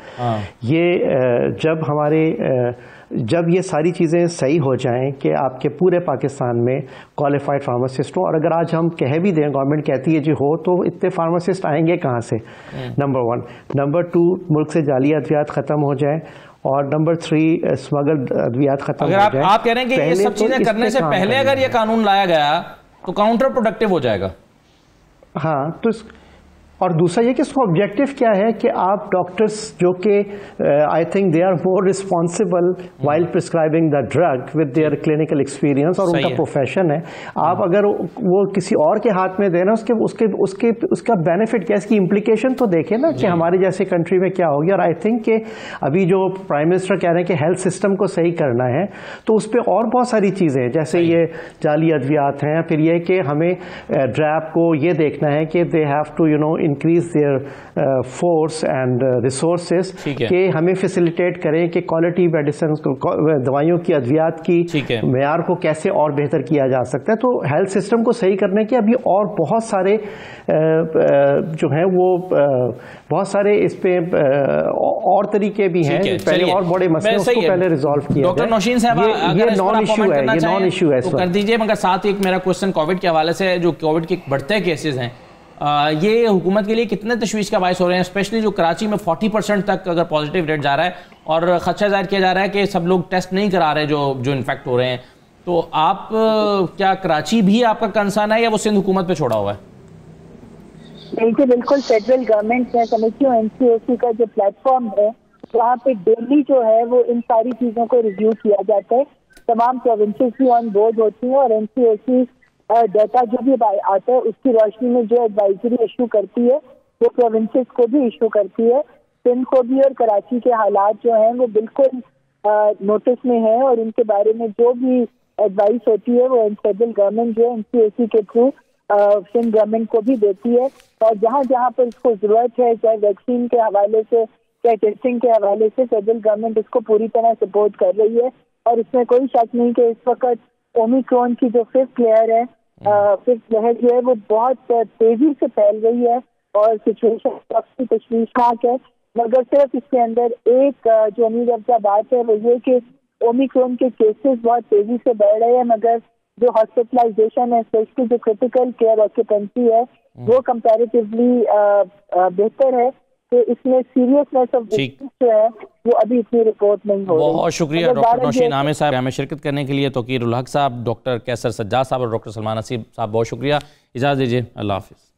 S4: یہ جب ہمارے جب یہ ساری چیزیں صحیح ہو جائیں کہ آپ کے پورے پاکستان میں کوالیفائڈ فارماسسٹ ہوں, اور اگر آج ہم کہہ بھی دیں گورنمنٹ کہتی ہے جی ہو تو اتنے فارماسسٹ آئیں گے کہاں سے, نمبر ون. نمبر ٹو ملک سے جعلی ادویات ختم ہو جائیں, اور نمبر تھری اسمگل ادویات ختم ہو جائیں.
S1: اگر آپ کہہ رہے ہیں کہ یہ سب چیزیں کرنے سے پہلے اگر یہ قانون لایا گیا تو کاؤنٹر پروڈکٹیو ہو جائے گا.
S4: ہاں تو اور دوسرا یہ کہ اس کو آبجیکٹو کیا ہے کہ آپ ڈاکٹرس جو کہ I think they are more responsible while prescribing the drug with their clinical experience اور ان کا پروفیشن ہے, آپ اگر وہ کسی اور کے ہاتھ میں دیں نا اس کے اس کے اس کے اس کا بینیفٹ کیا, اس کی امپلیکیشن تو دیکھیں نا کہ ہمارے جیسے کنٹری میں کیا ہوگی. اور آئی تھنک کہ ابھی جو پرائم منسٹر کہہ رہے ہیں کہ ہیلتھ سسٹم کو صحیح کرنا ہے تو اس پہ اور بہت ساری چیزیں ہیں جیسے یہ جعلی ادویات ہیں, پھر یہ کہ ہمیں ڈریپ کو یہ دیکھنا ہے کہ they have to you know increase their uh, force and uh, resources کہ ہمیں فیسیلیٹیٹ کریں کہ کوالٹی میڈیسن دوائیوں کی ادویات کی معیار کو کیسے اور بہتر کیا جا سکتا ہے. تو ہیلتھ سسٹم کو صحیح کرنے کے ابھی اور بہت سارے جو ہیں وہ بہت سارے اس پہ اور طریقے بھی ہیں, پہلے اور بڑے مسئلے اس کو پہلے ریزالو کیا
S1: ڈاکٹر نوشین صاحب
S4: یہ نان ایشو ہے, یہ نان ایشو ہے
S1: کر دیجئے. مگر ساتھ ایک میرا کوشچن کووڈ کے حوالے سے, جو کووڈ کے بڑھتے کیسز ہیں یہ حکومت کے لیے کتنے تشویش کا باعث ہو رہے ہیں, اسپیشلی جو کراچی میں فورٹی پرسینٹ تک اگر پازیٹیو ریٹ جا رہا ہے اور خدشہ ظاہر کیا جا رہا ہے کہ سب لوگ ٹیسٹ نہیں کرا رہے جو جو انفیکٹ ہو رہے ہیں. تو آپ کیا کراچی بھی آپ کا کنسرن ہے یا وہ سندھ حکومت پہ چھوڑا ہوا ہے؟
S2: بالکل بالکل فیڈرل گورنمنٹ میں سمجھتی ہوں این سی او سی کا جو پلیٹ فارم ہے وہاں پہ ڈیلی جو ہے وہ ان ساری چیزوں کو ریویو کیا جاتا ہے. تمام پروونسز بھی آن بورڈ ہوتی ہیں اور این سی او سی ڈیٹا جو بھی آتا ہے اس کی روشنی میں جو ایڈوائزری ایشو کرتی ہے وہ پروونسز کو بھی ایشو کرتی ہے. سندھ کو بھی اور کراچی کے حالات جو ہیں وہ بالکل نوٹس میں ہیں اور ان کے بارے میں جو بھی ایڈوائس ہوتی ہے وہ فیڈرل گورنمنٹ جو ہے این سی او سی کے تھرو سندھ گورنمنٹ کو بھی دیتی ہے. اور جہاں جہاں پر اس کو ضرورت ہے, چاہے ویکسین کے حوالے سے چاہے ٹیسٹنگ کے حوالے سے, فیڈرل گورنمنٹ اس کو پوری طرح سپورٹ کر رہی ہے. اور اس میں کوئی شک نہیں کہ اس وقت اومیکرون کی جو ففتھ لیئر ہے ففتھ لہر جو ہے وہ بہت تیزی سے پھیل رہی ہے اور سچویشن کافی تشویشناک ہے. مگر صرف اس کے اندر ایک جو امید افزا بات ہے وہ یہ کہ اومیکرون کے کیسز بہت تیزی سے بڑھ رہے ہیں مگر جو ہاسپٹلائزیشن ہے اسپیشلی جو کرٹیکل کیئر آکوپینسی ہے وہ کمپیریٹیولی بہتر ہے. کہ اس میں سیریسنیس آف ڈیزیز جو ہے وہ ابھی اتنی رپورٹ نہیں ہو رہی.
S1: بہت شکریہ ڈاکٹر نوشین حامد صاحب ہمیں شرکت کرنے کے لیے. توقیر الحق صاحب, ڈاکٹر کیسر سجاد صاحب اور ڈاکٹر سلمان حسیب صاحب بہت شکریہ. اجازت دیجیے, اللہ حافظ.